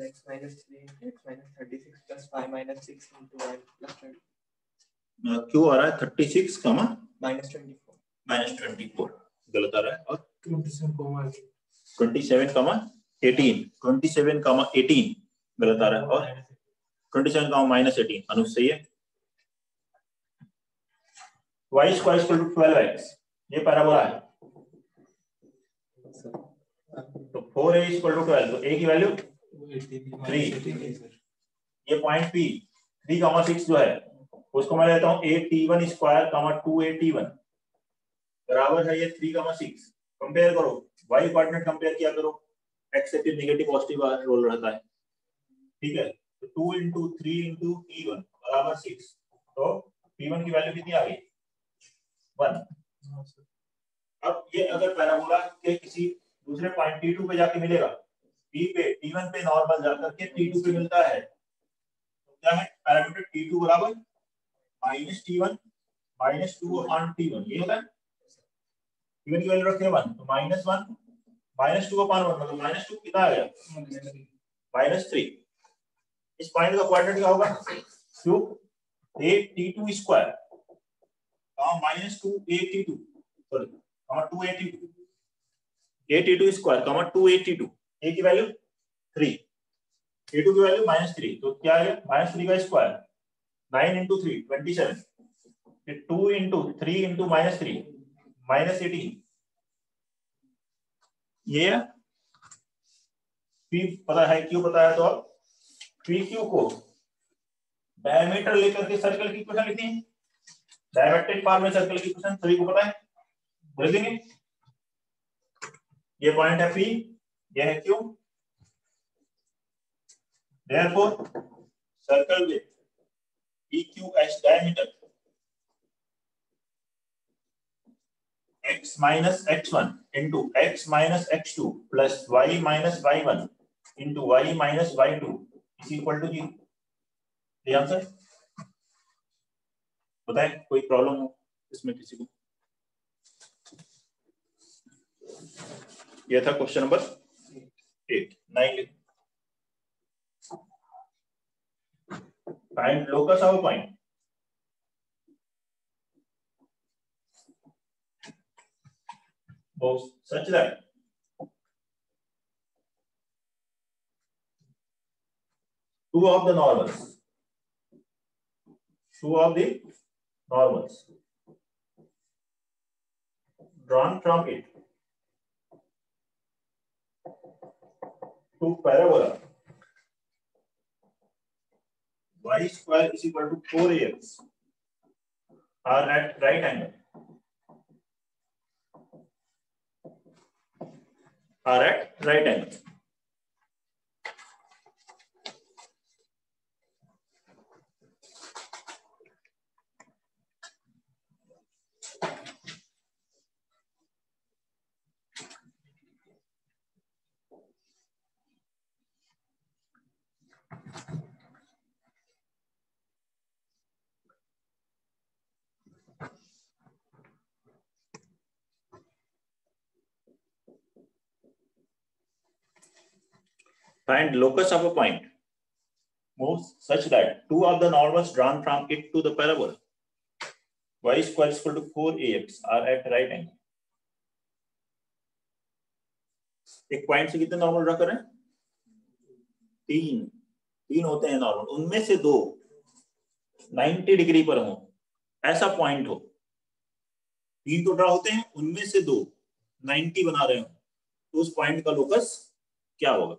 x minus three into x minus thirty-six plus y minus six into y plus twenty. क्यों आ रहा है thirty six comma minus twenty-four. Minus twenty four गलत आ रहा है, और twenty seven comma twenty seven comma eighteen, twenty seven comma eighteen गलत आ रहा है, और twenty seven comma minus eighteen Anuj सही है। y square equal to twelve X, ये पैराबोला है, तो four A equal to twelve, तो a की वैल्यू थ्री, ये point p three comma six जो है उसको मैं लेता हूँ a t one square comma two a t one बराबर है ये थ्री कमा सिक्स। कंपेयर करो, y कोऑर्डिनेट कंपेयर किया करो, x से फिर नेगेटिव पॉजिटिव रोल रहता है, ठीक है। तो two into three into t one बराबर सिक्स, तो टी वन की वैल्यू कितनी आ गई वन। अब ये अगर पैराबोला के किसी दूसरे पॉइंट टी टू पे जाके मिलेगा, टी पे टी वन पे नॉर्मल जाकर के टी टू पे मिलता है, तो क्या है पैरामीटर टी टू बराबर minus T one minus two upon T one, ये होता है। टी वन की वैल्यू रखते हैं वन, तो minus one minus two upon one, मतलब माइनस टू कितना आ गया माइनस थ्री। इस पॉइंट का कोऑर्डिनेट क्या होगा two a t two square minus two a t two sorry comma two a t two, a t two square comma two a t two, a की वैल्यू थ्री, ए टू की वैल्यू माइनस थ्री, तो क्या है माइनस थ्री का square nine into three twenty seven, फिर two into three into minus three minus eighteen. ये पी पता है, क्यों पता है, तो अब पी क्यू को डायमीटर लेकर के सर्कल की इक्वेशन लिखनी है, डायमेट्रिक फॉर्म में सर्कल की इक्वेशन सभी को पता है, बोल देंगे। ये पॉइंट है पी, ये है Q, therefore circle with P Q as diameter x minus x one into x minus x two plus y minus y one into y minus y two is equal to zero। ये आंसर बताएं, कोई प्रॉब्लम हो इसमें किसी को? ये था question number eight. Nine find locus of point. Both such that two of the normals, two of the normals drawn from it to parabola y square is equal to four a x are at right angle, are at right angle. Find locus of a point moves such that two of the normals drawn from it to the parabola y square is equal to four a x are at right angle। एक पॉइंट से कितने नॉर्मल ड्रा करें? तीन, तीन होते हैं नॉर्मल, उनमें से दो नब्बे डिग्री पर हो, ऐसा पॉइंट हो। तीन तो ड्रा होते हैं, उनमें से दो नब्बे बना रहे हो, तो उस पॉइंट का लोकस क्या होगा?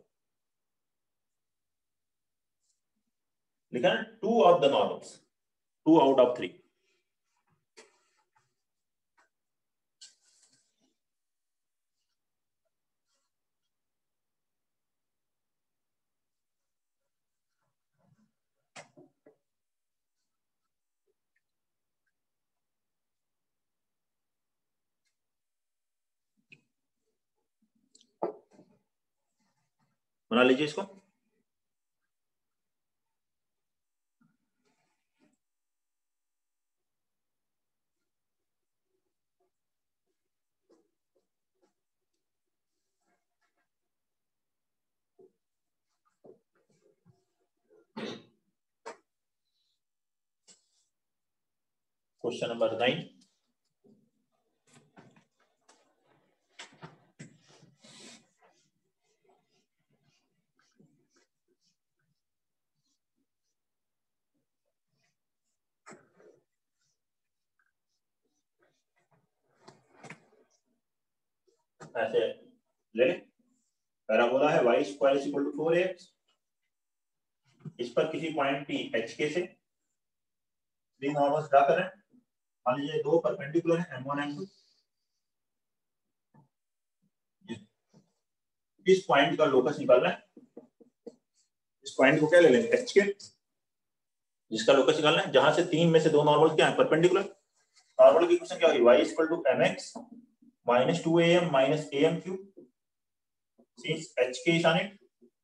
लिखा है two of the normals, two out of three. बना लीजिए इसको। Question number nine. ऐसे ले ले, पैराबोला है y square is equal to four x, इस पर किसी पॉइंट पी एच के से थ्री नॉर्मल्स ड्रा करें। मान लीजिए दो परपेंडिकुलर है एम वन एम टू। इस पॉइंट का लोकस निकालना है। इस पॉइंट को क्या ले लेंगे, एच के, जिसका लोकस निकालना है, जहां से तीन में से दो नॉर्मल क्या है, परपेंडिकुलर। नॉर्मल की क्वेश्चन क्या होगी, y equal to M x minus two A M minus A M cube, since h k is on it,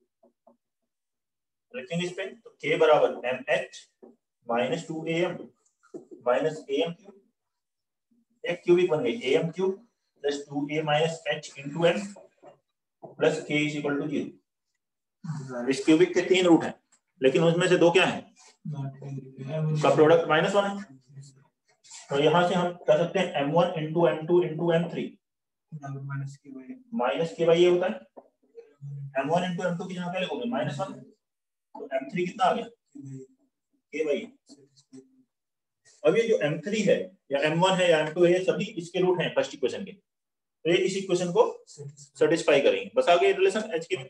लिखेंगे इस पे, तो k बराबर m h minus two A M minus A M cube, एक क्यूबिक बन गई a M cube plus two a minus h into m plus k is equal to zero. इस क्यूबिक के तीन रूट हैं, लेकिन उसमें से दो क्या है, का प्रोडक्ट माइनस वन है। तो यहां से हम कह सकते हैं m one into m two into m three minus के बाई ये होता है। M one into m two की जगह क्या लिखोगे, माइनस वन, तो एम थ्री कितना आ गया, के बाई। अब ये जो एम थ्री है या एम वन है या एम टू है, ये सभी इसके रूट हैं फर्स्ट इक्वेशन के, तो ये इस इक्वेशन को सेटिस्फाई करेंगे। बस आगे relation h k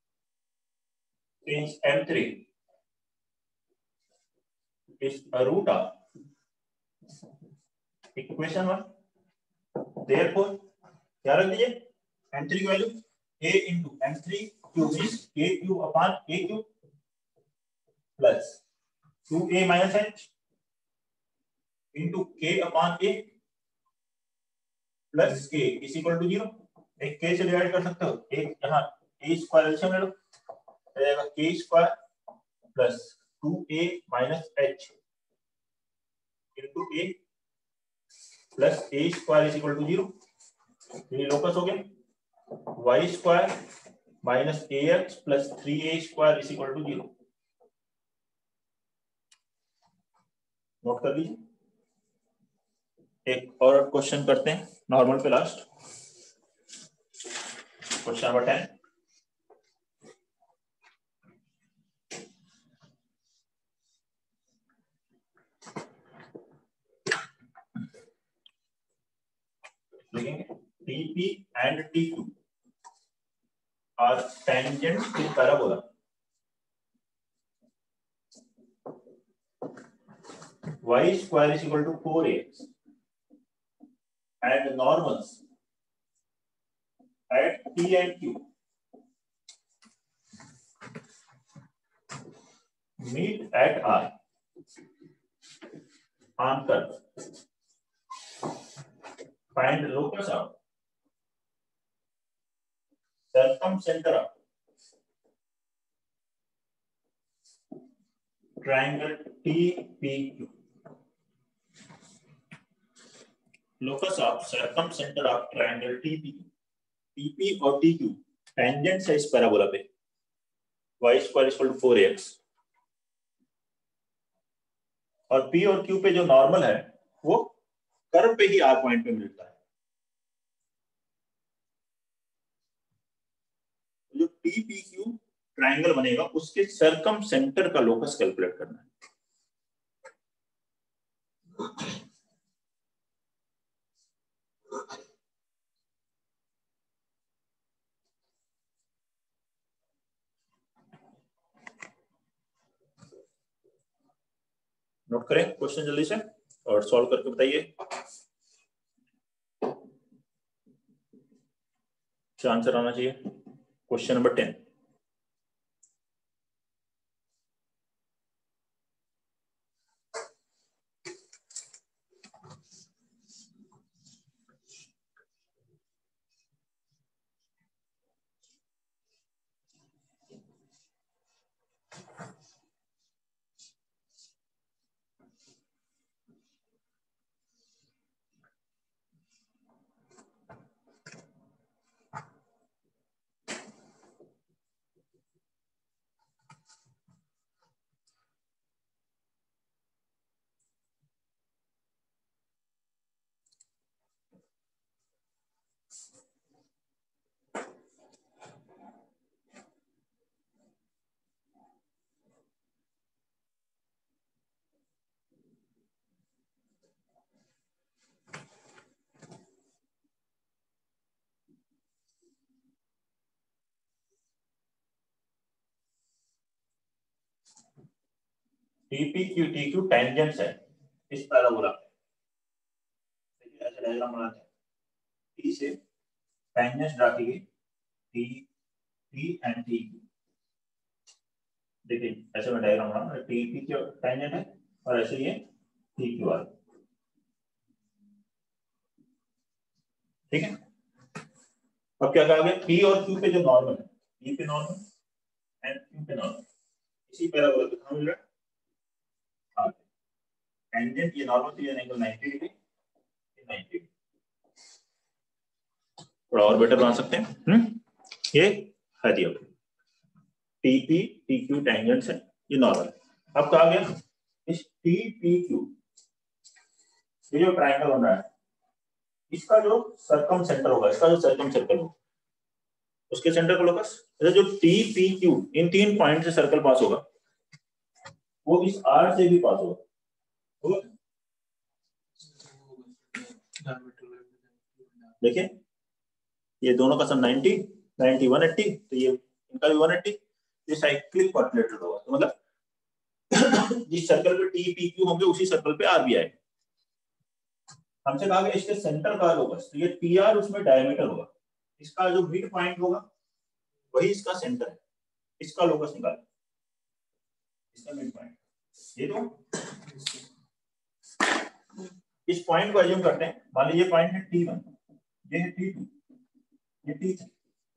m three is a root of equation one, therefore क्या रख दीजिए, एम थ्री की value a into m three cube is k cube upon a cube plus two a minus h into k upon a plus k is equal to zero। एक k से डिवाइड कर सकते हो, एक यहाँ a स्क्वायर एलसीएम ले लो, रहेगा k square plus two a minus h into a plus a square is equal to zero। ये लोकस हो गया, y square minus a x plus three a square is equal to zero. Note कर लीजिए। एक और क्वेश्चन करते हैं नॉर्मल पे last, question number ten. T P and T Q are tangents to parabola y square is equal to four x and normals at P and Q meet at R on curve. Find locus of circumcenter of triangle T P Q. Locus of circumcenter of triangle T P Q. T P और T Q टेंजेंट है इस पैराबोला पे, y square equal to four x, और P और Q पे जो नॉर्मल है वो कर्व पे ही R पॉइंट पे मिलता है। जो T P Q ट्रायंगल बनेगा उसके सर्कम सेंटर का लोकस कैलकुलेट करना है। नोट करें क्वेश्चन जल्दी से और सॉल्व करके बताइए। क्या आंसर आना चाहिए question number ten. T P Q T Q tangents है इस पैराबोला पे। देखिए ऐसे डायग्राम बनाते हैं, टी से टेंजेंट्स ड्रा की गई T T and T Q. देखिए ऐसे में डायग्राम बना, टी पी क्यू टेंजेंट है और ऐसे ये टी क्यू आर, ठीक है। अब क्या कहा गया, पी और क्यू पे जो नॉर्मल है, पी पे नॉर्मल एंड क्यू पे नॉर्मल, इसी पैराबोला पे कहां मिल रहा है, हाँ टेंजेंट ये नॉर्मल थी, angle ninety degree, ninety degree. थोड़ा और बेटर बना सकते हैं, हम्म ये है दिया T P T Q tangents है, ये नॉर्मल। अब कहा गया इस टी पी क्यू, ये जो ट्रायंगल बन रहा है, इसका जो सर्कम सेंटर होगा, इसका जो सर्कम सर्कल होगा, उसके सेंटर का लोकस, जो टी पी क्यू इन तीन पॉइंट से सर्कल पास होगा, वो इस आर से भी पास होगा, होगा? देखिए ये दोनों का sum ninety, ninety, one eighty, तो ये इनका भी वन एट्टी, ये साइक्लिक क्वाड्रिलेटरल होगा। तो मतलब जिस सर्कल पे टी पी क्यू होंगे उसी सर्कल पे आर भी आएगा। हमसे कहा गया इसके सेंटर का लोकस, तो ये पी आर उसमें डायमीटर होगा, इसका जो मिड पॉइंट होगा वही इसका सेंटर है, इसका लोकस निकाल, इसका मिड पॉइंट, ये तो इस पॉइंट को एज्यूम करते हैं, मान लीजिए पॉइंट है टी वन, ये है टी टू, ये टी थ्री,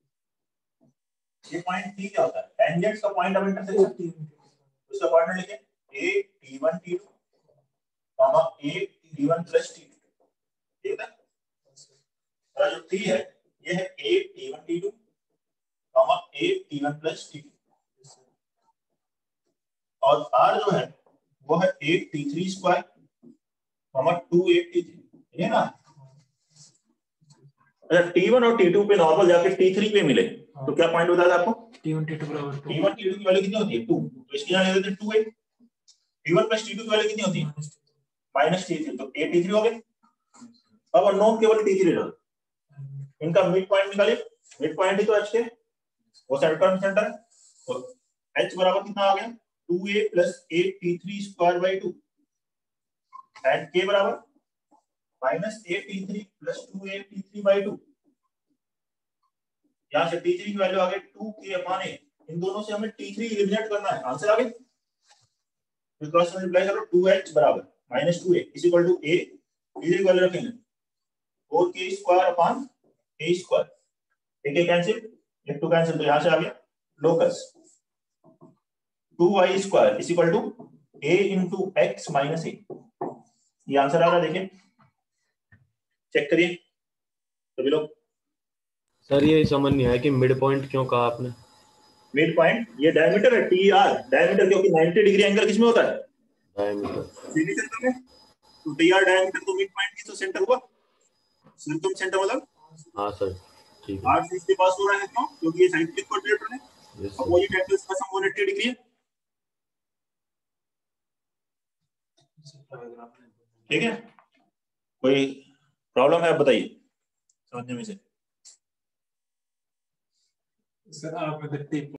ये पॉइंट टी क्या होता है, टेंजेंट्स का पॉइंट ऑफ इंटरसेक्शन, उसका कोऑर्डिनेट लिखें a t one T two comma a t one plus T two, ठीक है। और जो टी है ये है a t one T two comma a t one plus T two, और आर जो है वो है a t three square comma two a t three, है ना। अगर टी वन और टी टू पे नॉर्मल जाके टी थ्री पे मिले तो क्या पॉइंट बताया था आपको, टी वन टी टू बराबर two, T one T two की वैल्यू कितनी होती है, टू, तो इसकी यहां ले लेते हैं two a, t one plus T two की वैल्यू कितनी होती है, माइनस टी थ्री, तो ए टी थ्री हो गए। अब अननोन केवल टी थ्री रहा, इनका मिड पॉइंट निकालिए, मिड पॉइंट ही तो एच के, वो सेंटर में सेंटर है, तो एच बराबर कितना आ गया, two A plus a t three square by two, and k बराबर minus a t three plus two a t three by two. यहां से टी थ्री की वैल्यू आ गई टू के अपॉन ए, इन दोनों से हमें टी थ्री एलिमिनेट करना है, आंसर आ गया। फिर क्रॉस मल्टीप्लाई करो, टू एच बराबर minus two a is equal to a, t three की वैल्यू रखेंगे four k square upon a square, ठीक है, कैंसिल, एक टू कैंसिल, तो यहां से आ गया locus two Y square is equal to a into x minus a, ये आंसर आ रहा है, देखिए चेक करिए सभी लोग। सर ये समझ नहीं आया कि मिड पॉइंट क्यों कहा आपने, मिड पॉइंट ये डायमीटर है, टी आर डायमीटर, क्योंकि नाइंटी डिग्री एंगल किसमें होता है, डायमीटर, सीधी सेंटर में, तो टी आर डायमीटर तो मिड पॉइंट की तो सेंटर हुआ, सर्कम सेंटर मतलब हाँ सर ठीक है, आर से इसके पास हो रहा है, क्यों, क्योंकि ये साइक्लिक क्वाड्रिलेटरल है, अपोजिट एंगल्स का सम वन एट्टी डिग्री है, ठीक है। कोई प्रॉब्लम है आप बताइए समझने में से। सर आप अगर टिप